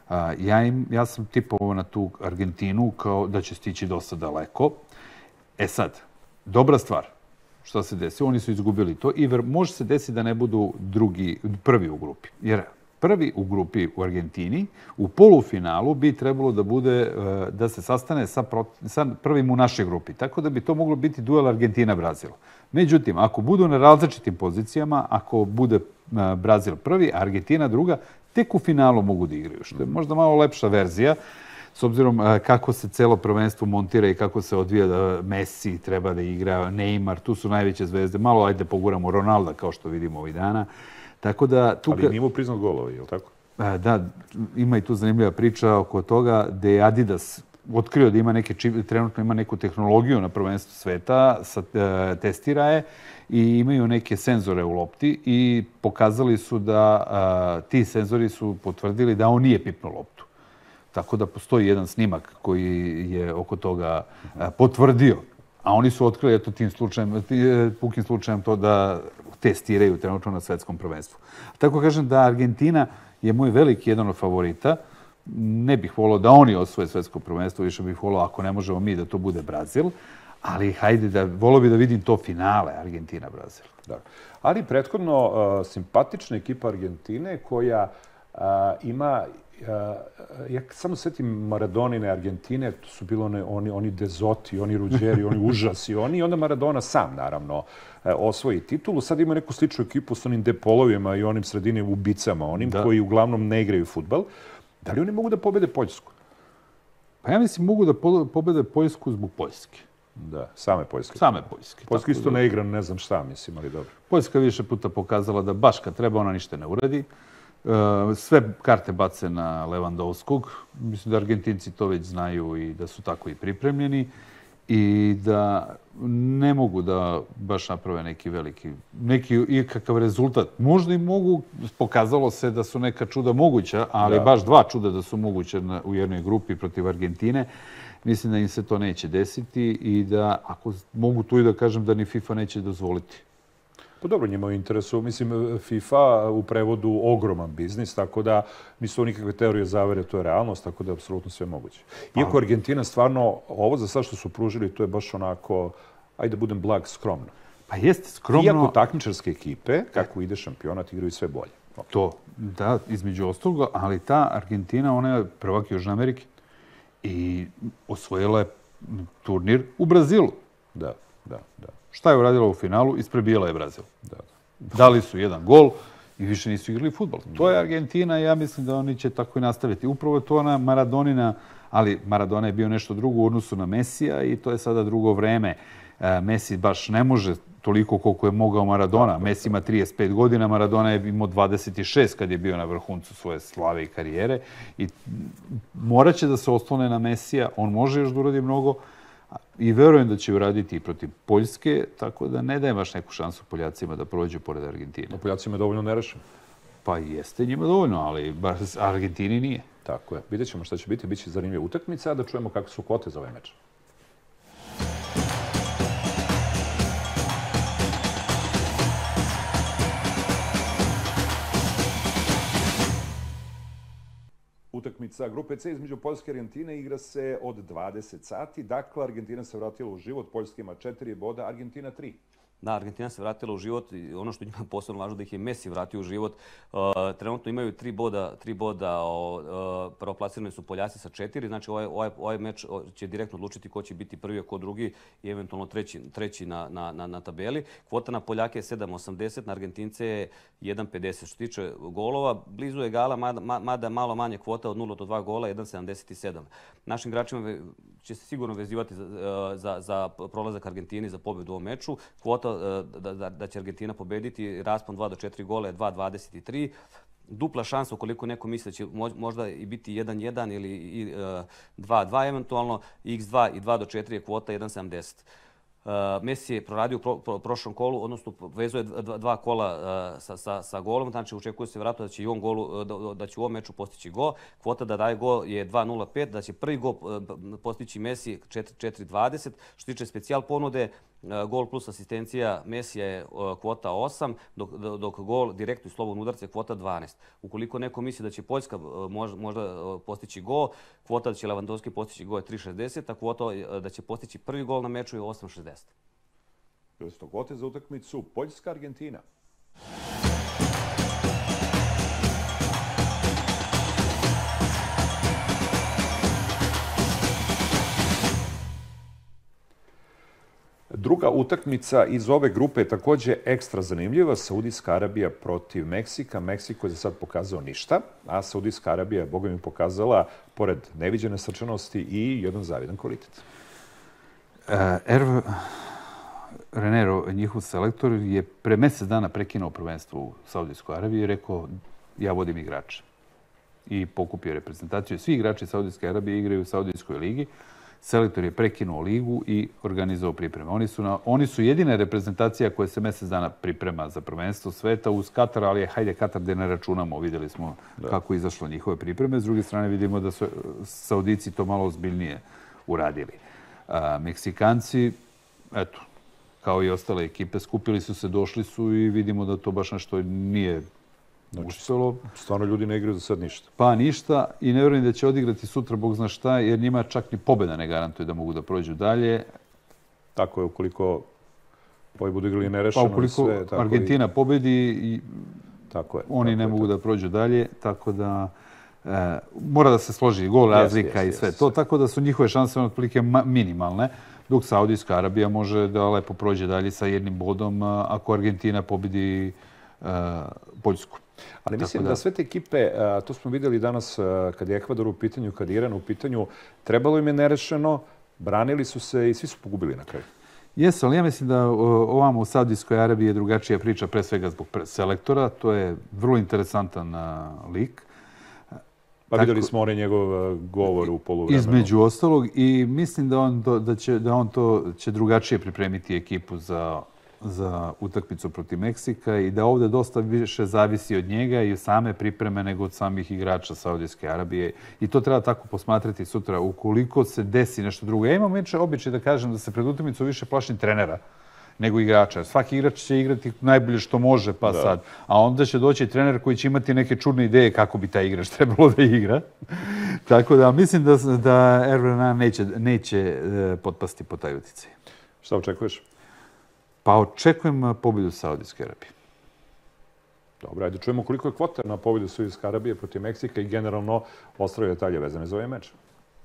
Ja sam tipovao na tu Argentinu kao da će stići dosta daleko. Sad, dobra stvar. Šta se desi? Oni su izgubili to i može se desiti da ne budu prvi u grupi. Jer prvi u grupi u Argentini u polufinalu bi trebalo da bude da se sastane sa prvim u našoj grupi. Tako da bi to moglo biti duel Argentina-Brazil. Međutim, ako budu na različitim pozicijama, ako bude Brazil prvi, a Argentina druga, tek u finalu mogu da igraju. Što je možda malo lepša verzija. S obzirom kako se celo prvenstvo montira i kako se odvija da Messi treba da igra, Neymar, tu su najveće zvezde. Malo ajde poguramo Ronalda kao što vidimo ovih dana. Ali nije mu priznat golovi, je li tako? Da, ima i tu zanimljiva priča oko toga gde je Adidas otkrio da trenutno ima neku tehnologiju na prvenstvu sveta, testira je i imaju neke senzore u lopti i pokazali su da ti senzori su potvrdili da on nije pipnuo loptu. Tako da postoji jedan snimak koji je oko toga potvrdio, a oni su otkrili pukim slučajem to da testiraju trenutno na svetskom prvenstvu. Tako kažem da Argentina je moj veliki jedan od favorita. Ne bih volao da oni osvoje svetsko prvenstvo, više bih volao ako ne možemo mi da to bude Brazil, ali hajde volao bih da vidim to finale Argentina-Brazil. Ali prethodno simpatična ekipa Argentine koja ima... Ja samo setim Maradonine Argentine, to su bilo oni Dezoti, oni Ruđeri, oni užasi, i onda Maradona sam, naravno, osvoji titulu. Sad ima neku sličnu ekipu s onim Depolovima i onim sredinim ubicama, onim koji uglavnom ne igraju fudbal. Da li oni mogu da pobede Poljsku? Pa ja mislim mogu da pobede Poljsku zbog Poljske. Da, same Poljske. Same Poljske. Poljska isto ne igra, ne znam šta, mislim, ali dobro. Poljska više puta pokazala da baš kad treba ona ništa ne uradi. Sve karte bace na Lewandowskog. Mislim da Argentinci to već znaju i da su tako i pripremljeni. I da ne mogu da baš naprave neki ikakav rezultat. Možda i mogu, pokazalo se da su neka čuda moguća, ali baš 2 čuda da su moguće u jednoj grupi protiv Argentine. Mislim da im se to neće desiti i da, ako mogu tu i da kažem, da ni FIFA neće dozvoliti. Pa dobro, njima u interesu, mislim, FIFA u prevodu ogroman biznis, tako da nisu nikakve teorije zavere, to je realnost, tako da je apsolutno sve moguće. Iako Argentina stvarno, ovo za sad što su pružili, to je baš onako, ajde da budem blag, skromno. Pa jeste skromno. Iako takmičarske ekipe, kako ide šampionat, igraju sve bolje. To, da, između ostaloga, ali ta Argentina, ona je prvak Južne Amerike i osvojila je turnir u Brazilu. Da. Šta je uradila u finalu? Isprebijela je Brazil. Dali su 1 gol i više nisu igrali fudbal. To je Argentina i ja mislim da oni će tako i nastaviti. Upravo je to ona Maradonina, ali Maradona je bio nešto drugo u odnosu na Mesija i to je sada drugo vreme. Messi baš ne može toliko koliko je mogao Maradona. Messi ima 35 godina, Maradona je imao 26 kad je bio na vrhuncu svoje slave i karijere. I morat će da se oslone na Mesija, on može još da uradi mnogo, i verujem da će uraditi i protiv Poljske, tako da ne daje baš neku šansu Poljacima da prođu pored Argentine. A Poljacima je dovoljno nerešeno. Pa jeste njima dovoljno, ali Argentini nije. Tako je. Vidjet ćemo šta će biti. Biće zanimljiva utakmica, a da čujemo kakve su kvote za ovaj meč. Utakmica grupe C između Poljske i Argentine igra se od 20 sati. Dakle, Argentina se vratila u život, Poljska ima 4 boda, Argentina 3. Da, Argentina se vratila u život i ono što njima posebno važno da ih je Messi vratio u život. Trenutno imaju 3 boda, prvoplasirani su Poljaci sa 4, znači ovaj meč će direktno odlučiti ko će biti prvi, a ko drugi i eventualno treći na tabeli. Kvota na Poljake je 7,80, na Argentince je 1,50. Što se tiče golova, blizu je gala, mada malo manje kvota od 0 do 2 gola, 1,77. Našim igračima će se sigurno vezivati za prolazak Argentini za pobjedu u ovom meču. Kvota da će Argentina pobediti, raspon 2 do 4 gola je 2,23. Dupla šansa ukoliko neko misli da će možda i biti 1-1 ili 2-2 eventualno, x2 i 2 do 4 je kvota 1,70. Messi je proradio u prošlom kolu, odnosno vezuje 2 kola sa golom, znači očekuje se vjerojatno da će u ovom meču postići gol. Kvota da daje gol je 2,05, da će prvi gol postići Messi 4,20. Što se tiče specijal ponude, gol plus asistencija Messi je kvota 8, dok gol direktno i slobodno udarce je kvota 12. Ukoliko neko misli da će Poljska možda postići gol, kvota da će Lewandowski postići gol je 3,60, a kvota da će postići prvi gol na meču je 8,60. Bile su to kvote za utakmicu Poljska-Argentina. Druga utakmica iz ove grupe je također ekstra zanimljiva. Saudijska Arabija protiv Meksika. Meksiko je za sad pokazao ništa, a Saudijska Arabija je, boga mi, pokazala, pored neviđene srčanosti, i jedan zavidan kvalitet. Renero, njihov selektor, je pre mjesec dana prekinuo prvenstvo u Saudijskoj Arabiji i rekao ja vodim igrače. I pokupio reprezentaciju. Svi igrači Saudijske Arabije igraju u Saudijskoj ligi. Selektor je prekinuo ligu i organizovao pripreme. Oni su jedina reprezentacija koja se mjesec dana priprema za prvenstvo sveta uz Katar, ali hajde Katar da ne računamo. Vidjeli smo kako je izašlo njihove pripreme. S druge strane vidimo da su Saudici to malo ozbiljnije uradili. Meksikanci, eto, kao i ostale ekipe, skupili su se, došli su i vidimo da to baš nešto nije uspjelo. Stvarno ljudi ne igraju za sad ništa. Pa ništa i ne vjerujem da će odigrati sutra, Bog zna šta, jer njima čak ni pobjeda ne garantuje da mogu da prođu dalje. Tako je, ukoliko ovi budu igrali nerešeno. Pa ukoliko Argentina pobjedi, oni ne mogu da prođu dalje, tako da mora da se složi gol, razlika i sve to, tako da su njihove šanse otprilike minimalne, dok Saudijska Arabija može da lepo prođe dalje sa 1 bodom ako Argentina pobjedi Poljsku. Ali mislim da sve te ekipe, to smo vidjeli danas kad je Ekvador u pitanju, kad je Iran u pitanju, trebalo im je nerešeno, branili su se i svi su pogubili na kraju. Jesu, ali ja mislim da ovamo u Saudijskoj Arabiji je drugačija priča, pre svega zbog selektora. To je vrlo interesantan lik. Pa vidjeli smo onaj njegov govor u poluvremenu. Između ostalog i mislim da on to će drugačije pripremiti ekipu za utakmicu protiv Meksika i da ovdje dosta više zavisi od njega i same pripreme nego od samih igrača Saudijske Arabije. I to treba tako posmatrati sutra ukoliko se desi nešto drugo. Ja imam običaj da kažem da se pred utakmicom više plašim trenera nego igrača. Svaki igrač će igrati najbolje što može pa sad. A onda će doći trener koji će imati neke čudne ideje kako bi taj igrač trebalo da igra. Tako da mislim da Ervin neće potpasti po taj uticaj. Šta očekuješ? Pa očekujem pobjedu Saudijske Arabije. Dobro, ajde čujemo koliko je kvota na pobjedu Saudijske Arabije protiv Meksika i generalno ostale detalje vezane za ovaj meč.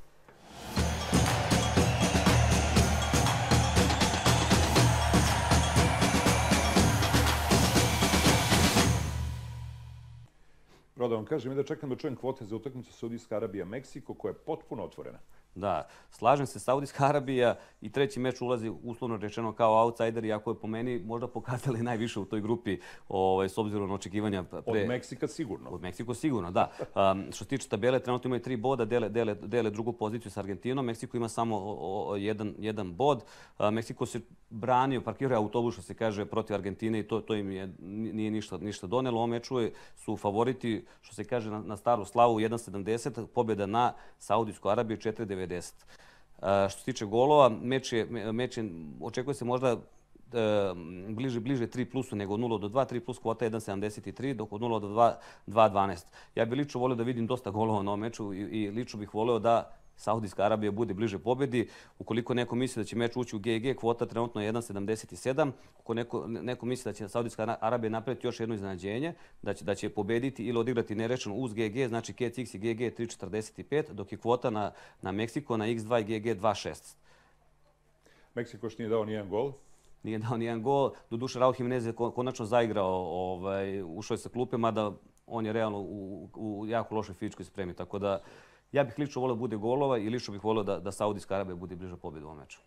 Da vam kažem i da čekam da čujem kvote za utakmicu Saudijska Arabija-Meksiko koja je potpuno otvorena. Da, slažem se, Saudijska Arabija i treći meč ulazi uslovno rečeno kao outsider, iako je po meni možda pokazali najviše u toj grupi s obzirom na očekivanja. Od Meksika sigurno. Od Meksiko sigurno, da. Što se tiče tabele, trenutno imaju 3 boda, dele drugu poziciju s Argentinom. Meksiko ima samo jedan bod. Meksiko se branio, parkirao autobus, što se kaže, protiv Argentine i to im nije ništa donelo. U ovom meču su favoriti, što se kaže, na staru slavu 1.70, pobjeda na Saudijsku Arabiju 4.90. Što se tiče golova, meč je, očekuje se možda bliže 3 plusu nego od 0 do 2, 3 plus kvota 1.73, dok od 0 do 2, 2.12. Ja bih lično volio da vidim dosta golova na ovom meču i lično bih volio da Saudijska Arabija bude bliže pobjedi. Ukoliko neko misli da će meč ući u GG, kvota trenutno je 1.77. Ukoliko neko misli da će Saudijska Arabija napraviti još jedno iznenađenje, da će pobjediti ili odigrati nerešeno uz GG, znači KCX i GG 3.45, dok je kvota na Meksiko na X2 i GG 2.6. Meksiko još nije dao nijedan gol? Nije dao nijedan gol. Doduše, Raul Jimenez je konačno zaigrao, ušao je sa klupe, mada on je realno u jako lošoj fizičkoj spremi. Tako da ja bih lično volio da bude golova i lično bih volio da Saudijska Arabija bude bliže pobjedu u ovom meču.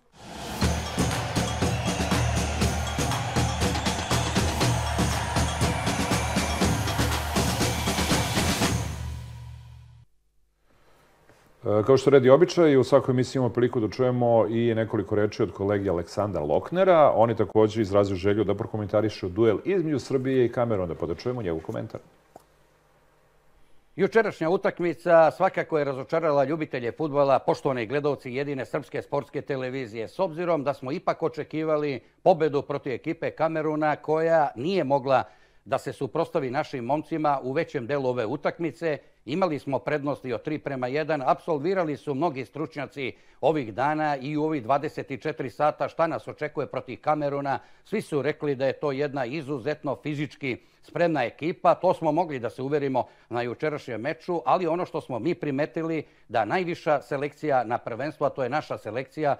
Kao što redi običaj, u svakoj emisiji imamo priliku da čujemo i nekoliko reči od kolege Aleksandra Loknera. On je također izrazio želju da prokomentariše duel između Srbije i Kameruna. Da podačujemo njegov komentar. Jučerašnja utakmica svakako je razočarala ljubitelje fudbala, poštovani gledalci jedine srpske sportske televizije, s obzirom da smo ipak očekivali pobedu protiv ekipe Kameruna koja nije mogla da se suprotstavi našim momcima u većem delu ove utakmice. Imali smo prednosti od 3:1, apsolvirali su mnogi stručnjaci ovih dana i u ovih 24 sata šta nas očekuje protiv Kameruna. Svi su rekli da je to jedna izuzetno fizički spremna ekipa. To smo mogli da se uverimo na jučerašnjem meču, ali ono što smo mi primetili da najviša selekcija na prvenstvu, a to je naša selekcija,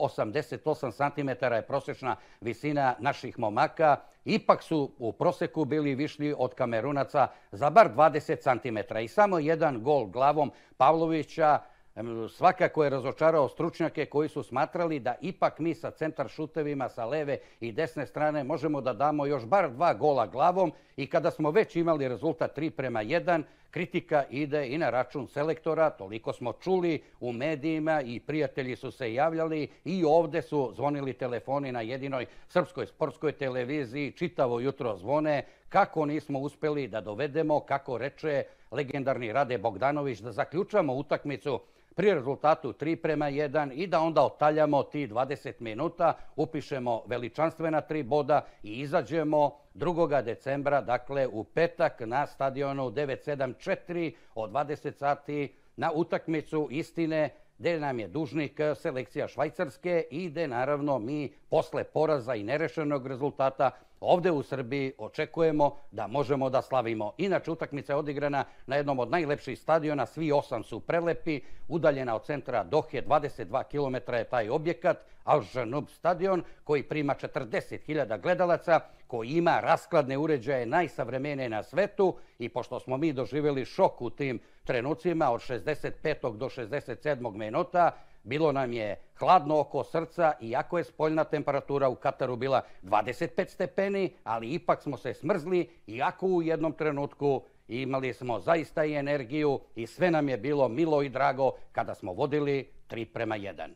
188 cm je prosječna visina naših momaka. Ipak su u proseku bili višlji od Kamerunaca za bar 20 cm i samo jedan gol glavom Pavlovića svakako je razočarao stručnjake koji su smatrali da ipak mi sa centar šutevima sa leve i desne strane možemo da damo još bar 2 gola glavom i kada smo već imali rezultat 3:1, kritika ide i na račun selektora, toliko smo čuli u medijima i prijatelji su se javljali i ovdje su zvonili telefoni na jedinoj srpskoj sportskoj televiziji, čitavo jutro zvone kako nismo uspjeli da dovedemo, kako reče legendarni Rade Bogdanović, da zaključamo utakmicu pri rezultatu 3:1 i da onda otaljamo ti 20 minuta, upišemo veličanstvena 3 boda i izađemo 2. decembra, dakle u petak na stadionu 974 od 20 sati na utakmicu istine gdje nam je dužnik selekcija Švajcarske i gdje naravno mi posle poraza i nerešenog rezultata ovdje u Srbiji očekujemo da možemo da slavimo. Inače, utakmica je odigrana na jednom od najlepših stadiona, svi 8 su prelepi, udaljena od centra Dohe, 22 km je taj objekat, Al Janoub stadion koji prima 40.000 gledalaca, koji ima raskladne uređaje najsavremenije na svetu i pošto smo mi doživjeli šok u tim trenucima od 65. do 67. minuta, bilo nam je hladno oko srca, iako je spoljna temperatura u Kataru bila 25 stepeni, ali ipak smo se smrzli, iako u jednom trenutku imali smo zaista i energiju i sve nam je bilo milo i drago kada smo vodili 3:1.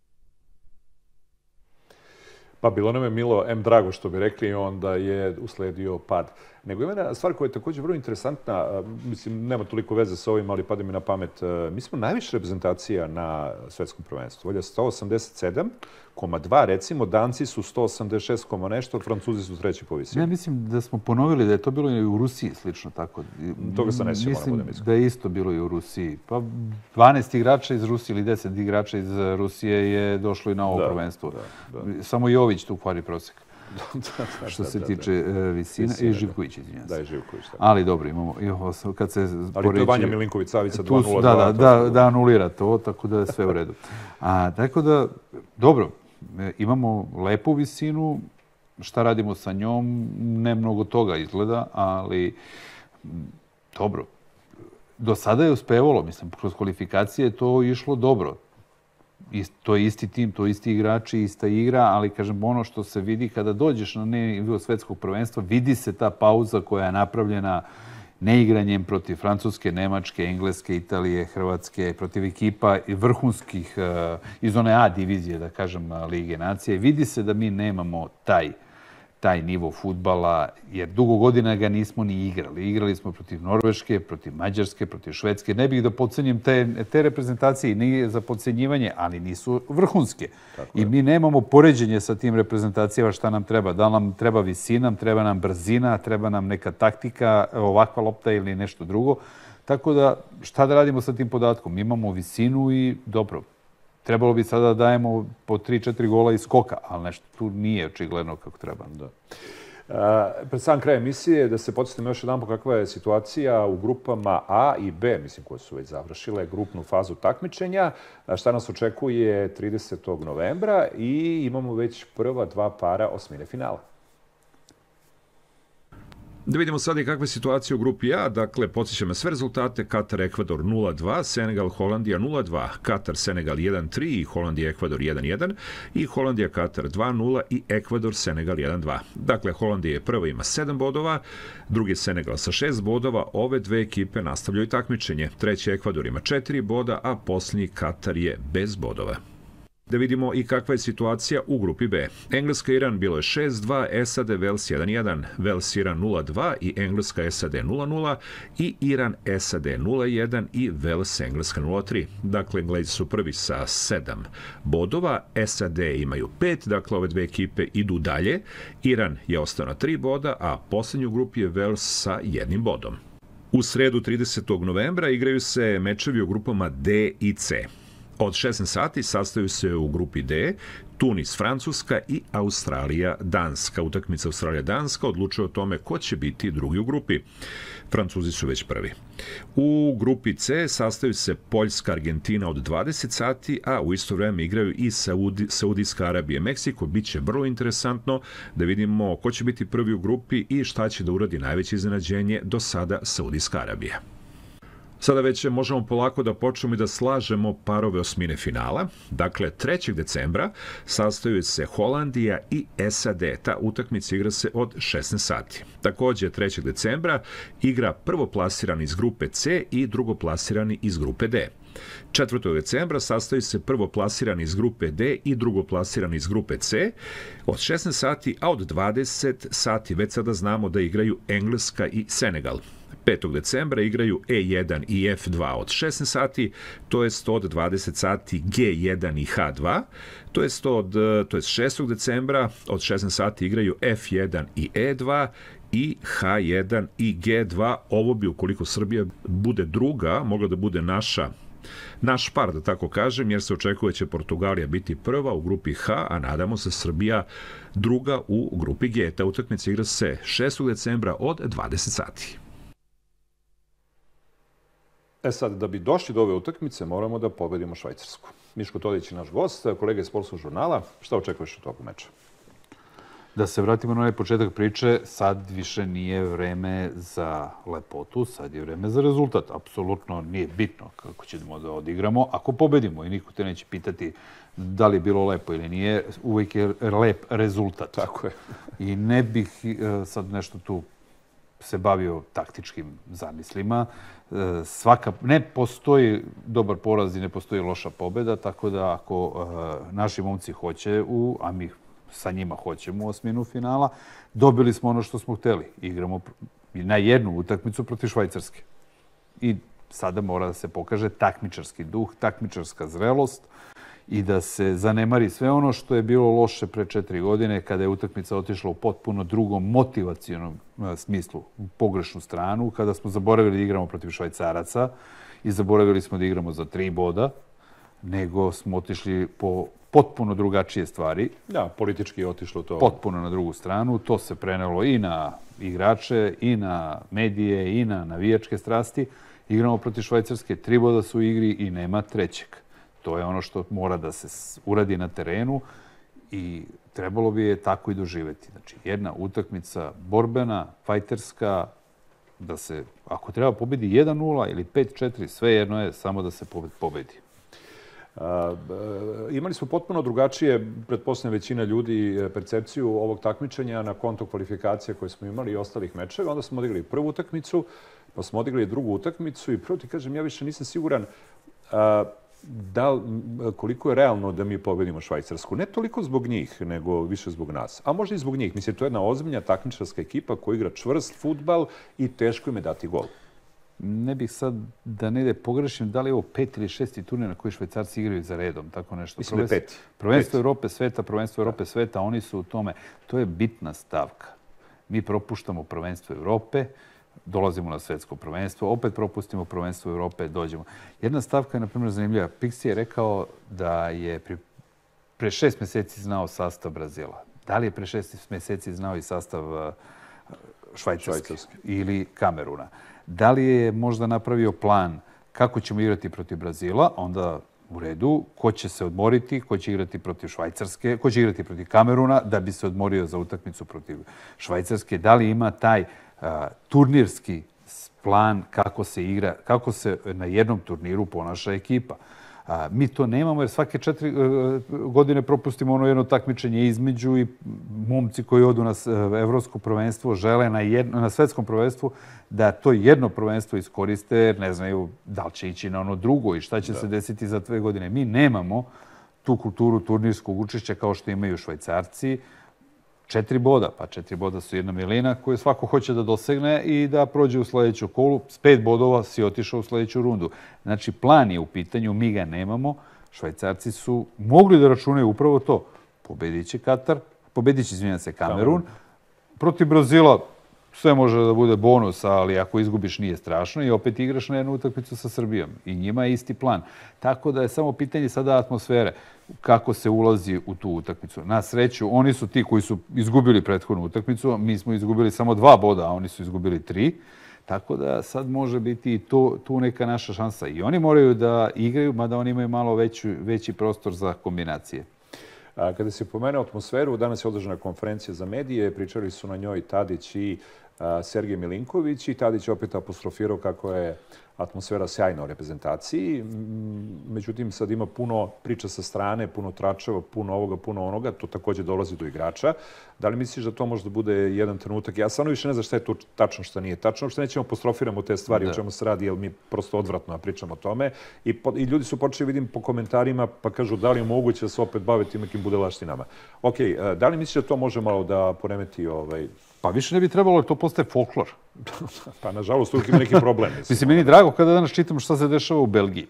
Pa bilo nam je milo, drago što bi rekli, onda je usledio pad. Nego ima jedna stvar koja je također vrlo interesantna, mislim, nema toliko veze sa ovim, ali pada mi na pamet. Mi smo najviše reprezentacija na svetskom prvenstvu. Volja 187,2, recimo, Danci su 186, nešto, Francuzi su treći po visini. Ja mislim da smo ponovili da je to bilo i u Rusiji slično tako. Toga se ne sjećam, moram budem Mislim da je isto bilo i u Rusiji. Pa 12 igrača iz Rusije ili 10 igrača iz Rusije je došlo i na ovo prvenstvo. Samo Jović tu kvari prosek. Što se tiče visine. I Živković, izvinjam se. Da, i Živković. Ali dobro, imamo, kad se poreći... Ali to je Vanja Milinković-Savica 2:02. Da anulira to, tako da je sve u redu. Tako da, dobro, imamo lepu visinu, šta radimo sa njom, ne mnogo toga izgleda, ali dobro. Do sada je uspevalo, mislim, kroz kvalifikacije to išlo dobro. To je isti tim, to je isti igrači, ista igra, ali kažem, ono što se vidi kada dođeš na nivo svetskog prvenstva, vidi se ta pauza koja je napravljena neigranjem protiv Francuske, Nemačke, Engleske, Italije, Hrvatske, protiv ekipa i vrhunskih iz one A divizije, da kažem, Lige nacije. Vidi se da mi nemamo taj nivo fudbala, jer dugo godina ga nismo ni igrali. Igrali smo protiv Norveške, protiv Mađarske, protiv Švedske. Ne bih da podcenjim te reprezentacije, nije za podcenjivanje, ali nisu vrhunske. I mi nemamo poređenje sa tim reprezentacijama šta nam treba. Da li nam treba visina, treba nam brzina, treba nam neka taktika, ovakva lopta ili nešto drugo. Tako da, šta da radimo sa tim podatkom? Imamo visinu i dobro. Trebalo bi sada da dajemo po 3-4 gola iz skoka, ali nešto tu nije očigledno kako treba. Pred sam kraj emisije, da se podsjetimo još jedan po kakva je situacija u grupama A i B, mislim, koje su već završile grupnu fazu takmičenja. Šta nas očekuje 30. novembra i imamo već prva 2 para osmine finala. Da vidimo sad i kakva je situacija u grupi A. Dakle, podsjećamo sve rezultate. Katar, Ekvador 0:2, Senegal, Holandija 0:2, Katar, Senegal 1:3 i Holandija, Ekvador 1:1 i Holandija, Katar 2:0 i Ekvador, Senegal 1:2. Dakle, Holandija je prva, ima 7 bodova, drugi Senegal sa 6 bodova. Ove dve ekipe nastavljaju takmičenje. Treći Ekvador ima 4 boda, a posljednji Katar je bez bodova. Da vidimo i kakva je situacija u grupi B. Engleska Iran bilo je 6:2, SAD Vels 1:1, Vels Iran 0:2 i Engleska SAD 0:0 i Iran SAD 0:1 i Vels Engleska 0:3. Dakle, Englezi su prvi sa 7 bodova, SAD imaju 5, dakle ove dve ekipe idu dalje. Iran je ostao na 3 boda, a posljednji u grupi je Vels sa 1 bodom. U sredu 30. novembra igraju se mečevi u grupama D i C. Od 16 sati sastaju se u grupi D Tunis, Francuska i Australija, Danska. Utakmica Australija-Danska odlučuje o tome ko će biti drugi u grupi. Francuzi su već prvi. U grupi C sastaju se Poljska, Argentina od 20 sati, a u isto vreme igraju i Saudijska Arabija i Meksiko. Biće vrlo interesantno da vidimo ko će biti prvi u grupi i šta će da uradi najveće iznenađenje do sada Saudijska Arabija. Sada već možemo polako da počnemo i da slažemo parove osmine finala. Dakle, 3. decembra sastaju se Holandija i SAD. Ta utakmica igra se od 16 sati. Također, 3. decembra igra prvoplasirani iz grupe C i drugoplasirani iz grupe D. 4. decembra sastaju se prvoplasirani iz grupe D i drugoplasirani iz grupe C od 16 sati, a od 20 sati već sada znamo da igraju Engleska i Senegal. 5. decembra igraju E1 i F2 od 16 sati, to jest od 20 sati G1 i H2, to jest 6. decembra od 16 sati igraju F1 i E2 i H1 i G2. Ovo bi, ukoliko Srbija bude druga, mogla da bude naš par, da tako kažem, jer se očekuje da će Portugalija biti prva u grupi H, a nadamo se Srbija druga u grupi G. Ta utakmica igra se 6. decembra od 20 sati. Sad, da bi došli do ove utakmice, moramo da pobedimo Švajcarsku. Miško Todić je naš gost, kolega iz Sportskog žurnala. Šta očekuješ od tog meča? Da se vratimo na onaj početak priče, sad više nije vreme za lepotu, sad je vreme za rezultat. Apsolutno nije bitno kako ćemo da odigramo. Ako pobedimo i niko te neće pitati da li je bilo lepo ili nije, uvijek je lep rezultat. Tako je. I ne bih sad nešto tu se bavio taktičkim zamislima. Ne postoji dobar poraz i ne postoji loša pobeda, tako da ako naši momci hoće, a mi sa njima hoćemo u osminu finala, dobili smo ono što smo hteli. Igramo na jednu utakmicu protiv Švajcarske. I sada mora da se pokaže takmičarski duh, takmičarska zrelost i da se zanemari sve ono što je bilo loše pre 4 godine kada je utakmica otišla u potpuno drugom motivacionom smislu, u pogrešnu stranu, kada smo zaboravili da igramo protiv Švajcaraca i zaboravili smo da igramo za 3 boda, nego smo otišli po potpuno drugačije stvari. Da, politički je otišlo to. Potpuno na drugu stranu. To se prenelo i na igrače, i na medije, i na navijačke strasti. Igramo protiv Švajcarske, 3 boda su u igri i nema trećeg. To je ono što mora da se uradi na terenu i trebalo bi je tako i doživeti. Znači, jedna utakmica borbena, fajterska, da se, ako treba pobedi 1-0 ili 5-4, sve jedno je samo da se pobedi. Imali smo potpuno drugačije, pretpostavljam većina ljudi, percepciju ovog takmičenja na konto kvalifikacija koje smo imali i ostalih mečeva. Onda smo odigrali prvu utakmicu, pa smo odigrali drugu utakmicu i prvo ti kažem, ja više nisam siguran koliko je realno da mi pobedimo Švajcarsku. Ne toliko zbog njih, nego više zbog nas. A možda i zbog njih. Mislim, to je jedna ozbiljna takmičarska ekipa koja igra čvrst fudbal i teško im je dati gol. Ne bih sad da ne ide pogrešim, da li je ovo 5. ili 6. turnir na koji Švajcarci igraju za redom, tako nešto. Mislim da je 5. Prvenstvo Europe sveta, oni su u tome. To je bitna stavka. Mi propuštamo prvenstvo Europe, dolazimo na svetsko prvenstvo, opet propustimo prvenstvo Europe, dođemo. Jedna stavka je, na primjer, zanimljiva. Pixi je rekao da je pre 6 meseci znao sastav Brazila. Da li je pre 6 meseci znao i sastav Švajcarske ili Kameruna? Da li je možda napravio plan kako ćemo igrati protiv Brazila, onda u redu, ko će se odmoriti, ko će igrati protiv Švajcarske, ko će igrati protiv Kameruna, da bi se odmorio za utakmicu protiv Švajcarske. Da li ima taj turnirski plan kako se igra, kako se na jednom turniru ponaša ekipa. Mi to nemamo jer svake 4 godine propustimo ono jedno takmičenje između i momci koji odu na evropsko prvenstvo žele na svetskom prvenstvu da to jedno prvenstvo iskoriste jer ne znaju da li će ići na ono drugo i šta će se desiti za 2 godine. Mi nemamo tu kulturu turnirskog učešća kao što imaju Švajcarci. 4 boda, pa 4 boda su jedna milina koju svako hoće da dosegne i da prođe u sledeću kolu. S 5 bodova si otišao u sledeću rundu. Znači, plan je u pitanju, mi ga nemamo. Švajcarci su mogli da računaju upravo to. Pobedit će Katar, pobedit će, izvinjam se, Kamerun. Protiv Brazila sve može da bude bonus, ali ako izgubiš nije strašno i opet igraš na jednu utakmicu sa Srbijom. I njima je isti plan. Tako da je samo pitanje sada atmosfere kako se ulazi u tu utakmicu. Na sreću, oni su ti koji su izgubili prethodnu utakmicu, mi smo izgubili samo 2 boda, a oni su izgubili 3. Tako da sad može biti i tu neka naša šansa. I oni moraju da igraju, mada oni imaju malo veći prostor za kombinacije. Kada se pomenuo atmosferu, danas je održana konferencija za medije, pričali su na njoj Tadić i Sergej Milinković i Tadić je opet apostrofirao kako je atmosfera sjajna u reprezentaciji. Međutim, sad ima puno priča sa strane, puno tračeva, puno ovoga, puno onoga. To također dolazi do igrača. Da li misliš da to možda bude jedan trenutak? Ja stvarno više ne znam šta je tu tačno, šta nije tačno. Što nećemo apostrofiramo te stvari o čemu se radi, jer mi prosto odvratno pričamo o tome. I ljudi su počeli, vidim, po komentarima, pa kažu da li je moguće da se opet bave tim nekim budalaštinama. Ok, da li misliš da to može malo da poremeti Pa više ne bi trebalo, jer to postaje folklor. Pa, nažalost, uvijek ima neki problem. Mislim, meni drago kada danas čitamo šta se dešava u Belgiji.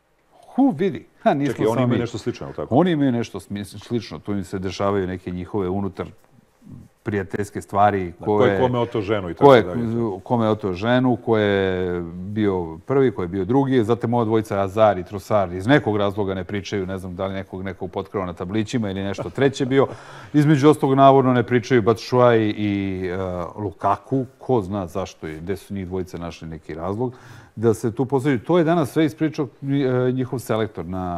Vidi. Čekaj, oni imaju nešto slično, ili tako? Oni imaju nešto slično. Tu im se dešavaju neke njihove unutar prijateljske stvari. Kome oto ženu i tako dalje. Kome oto ženu, ko je bio prvi, ko je bio drugi. Zatim ova dvojica Azar i Trossard iz nekog razloga ne pričaju, ne znam da li nekog potkrao na tablićima ili nešto treće bio. Između ostalog navodno ne pričaju Batshuayi i Lukaku. Ko zna zašto i gde su njih dvojice našli neki razlog da se tu postavljaju. To je danas sve ispričao njihov selektor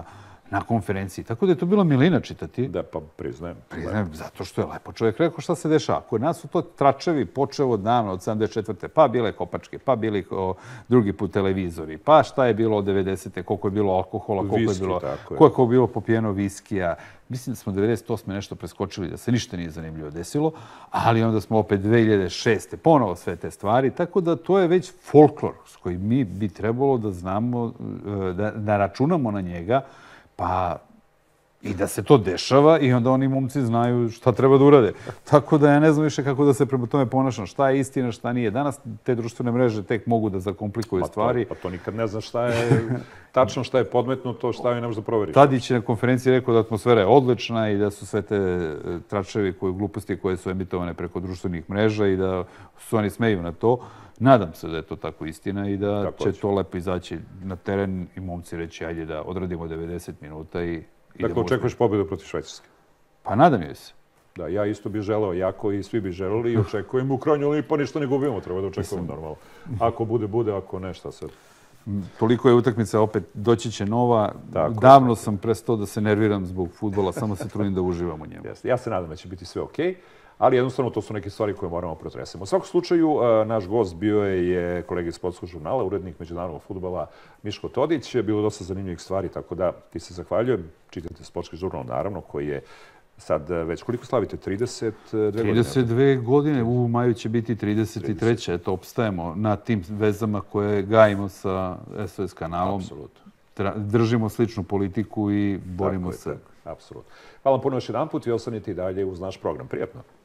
na konferenciji. Tako da je to bila milina čitati. Da, pa priznajem. Priznajem, zato što je lepo čovjek rekao šta se dešava. Kod nas su to tračevi počeo od davno, od 74. Pa bile kopačke, pa bili drugi put televizori, pa šta je bilo od 90. Koliko je bilo alkohola, koliko je bilo popijeno viskija. Mislim da smo 98. nešto preskočili, da se ništa nije zanimljivo desilo, ali onda smo opet 2006. ponovo sve te stvari, tako da to je već folklor s kojim mi bi trebalo da znamo, da računamo na njega, pa i da se to dešava i onda oni momci znaju šta treba da urade. Tako da ja ne znam više kako da se prema tome ponašam. Šta je istina, šta nije. Danas te društvene mreže tek mogu da zakomplikuju stvari. Pa to nikad ne zna šta je tačno, šta je podmetnuto, šta je ne može da proveriš. Tadić je na konferenciji rekao da atmosfera je odlična i da su sve te tračevi gluposti koje su emitovane preko društvenih mreža i da su oni smeju na to. Nadam se da je to tako istina i da će to lepo izaći na teren i momci reći ajde da odradimo 90 minuta i dakle, očekuješ pobedu protiv Švajcarske? Pa nadam joj se. Da, ja isto bih želeo jako i svi bi želeli i očekujem u krajnjoj liniji, pa ništa ne gubimo, treba da očekujemo normalno. Ako bude, ako ne, šta sad? Toliko je utakmica, opet doći će nova. Davno sam prestao da se nerviram zbog fudbala, samo se trudim da uživam u njemu. Ja se nadam da će biti sve okej. Ali jednostavno to su neke stvari koje moramo protresemo. U svakom slučaju, naš gost bio je kolega iz Sportskog žurnala, urednik međunarodnog fudbala Miško Todić. Bilo dosta zanimljivih stvari, tako da ti se zahvaljujem. Čitate Sportski žurnal, naravno, koji je sad već, koliko slavite, 32 godine? 32 godine, u maju će biti 33. Eto, opstajemo na tim vezama koje gajimo sa SOS kanalom. Apsolutno. Držimo sličnu politiku i borimo se. Apsolutno. Hvala vam puno još jedan put i ostanite i dalje uz naš program. Prijatno.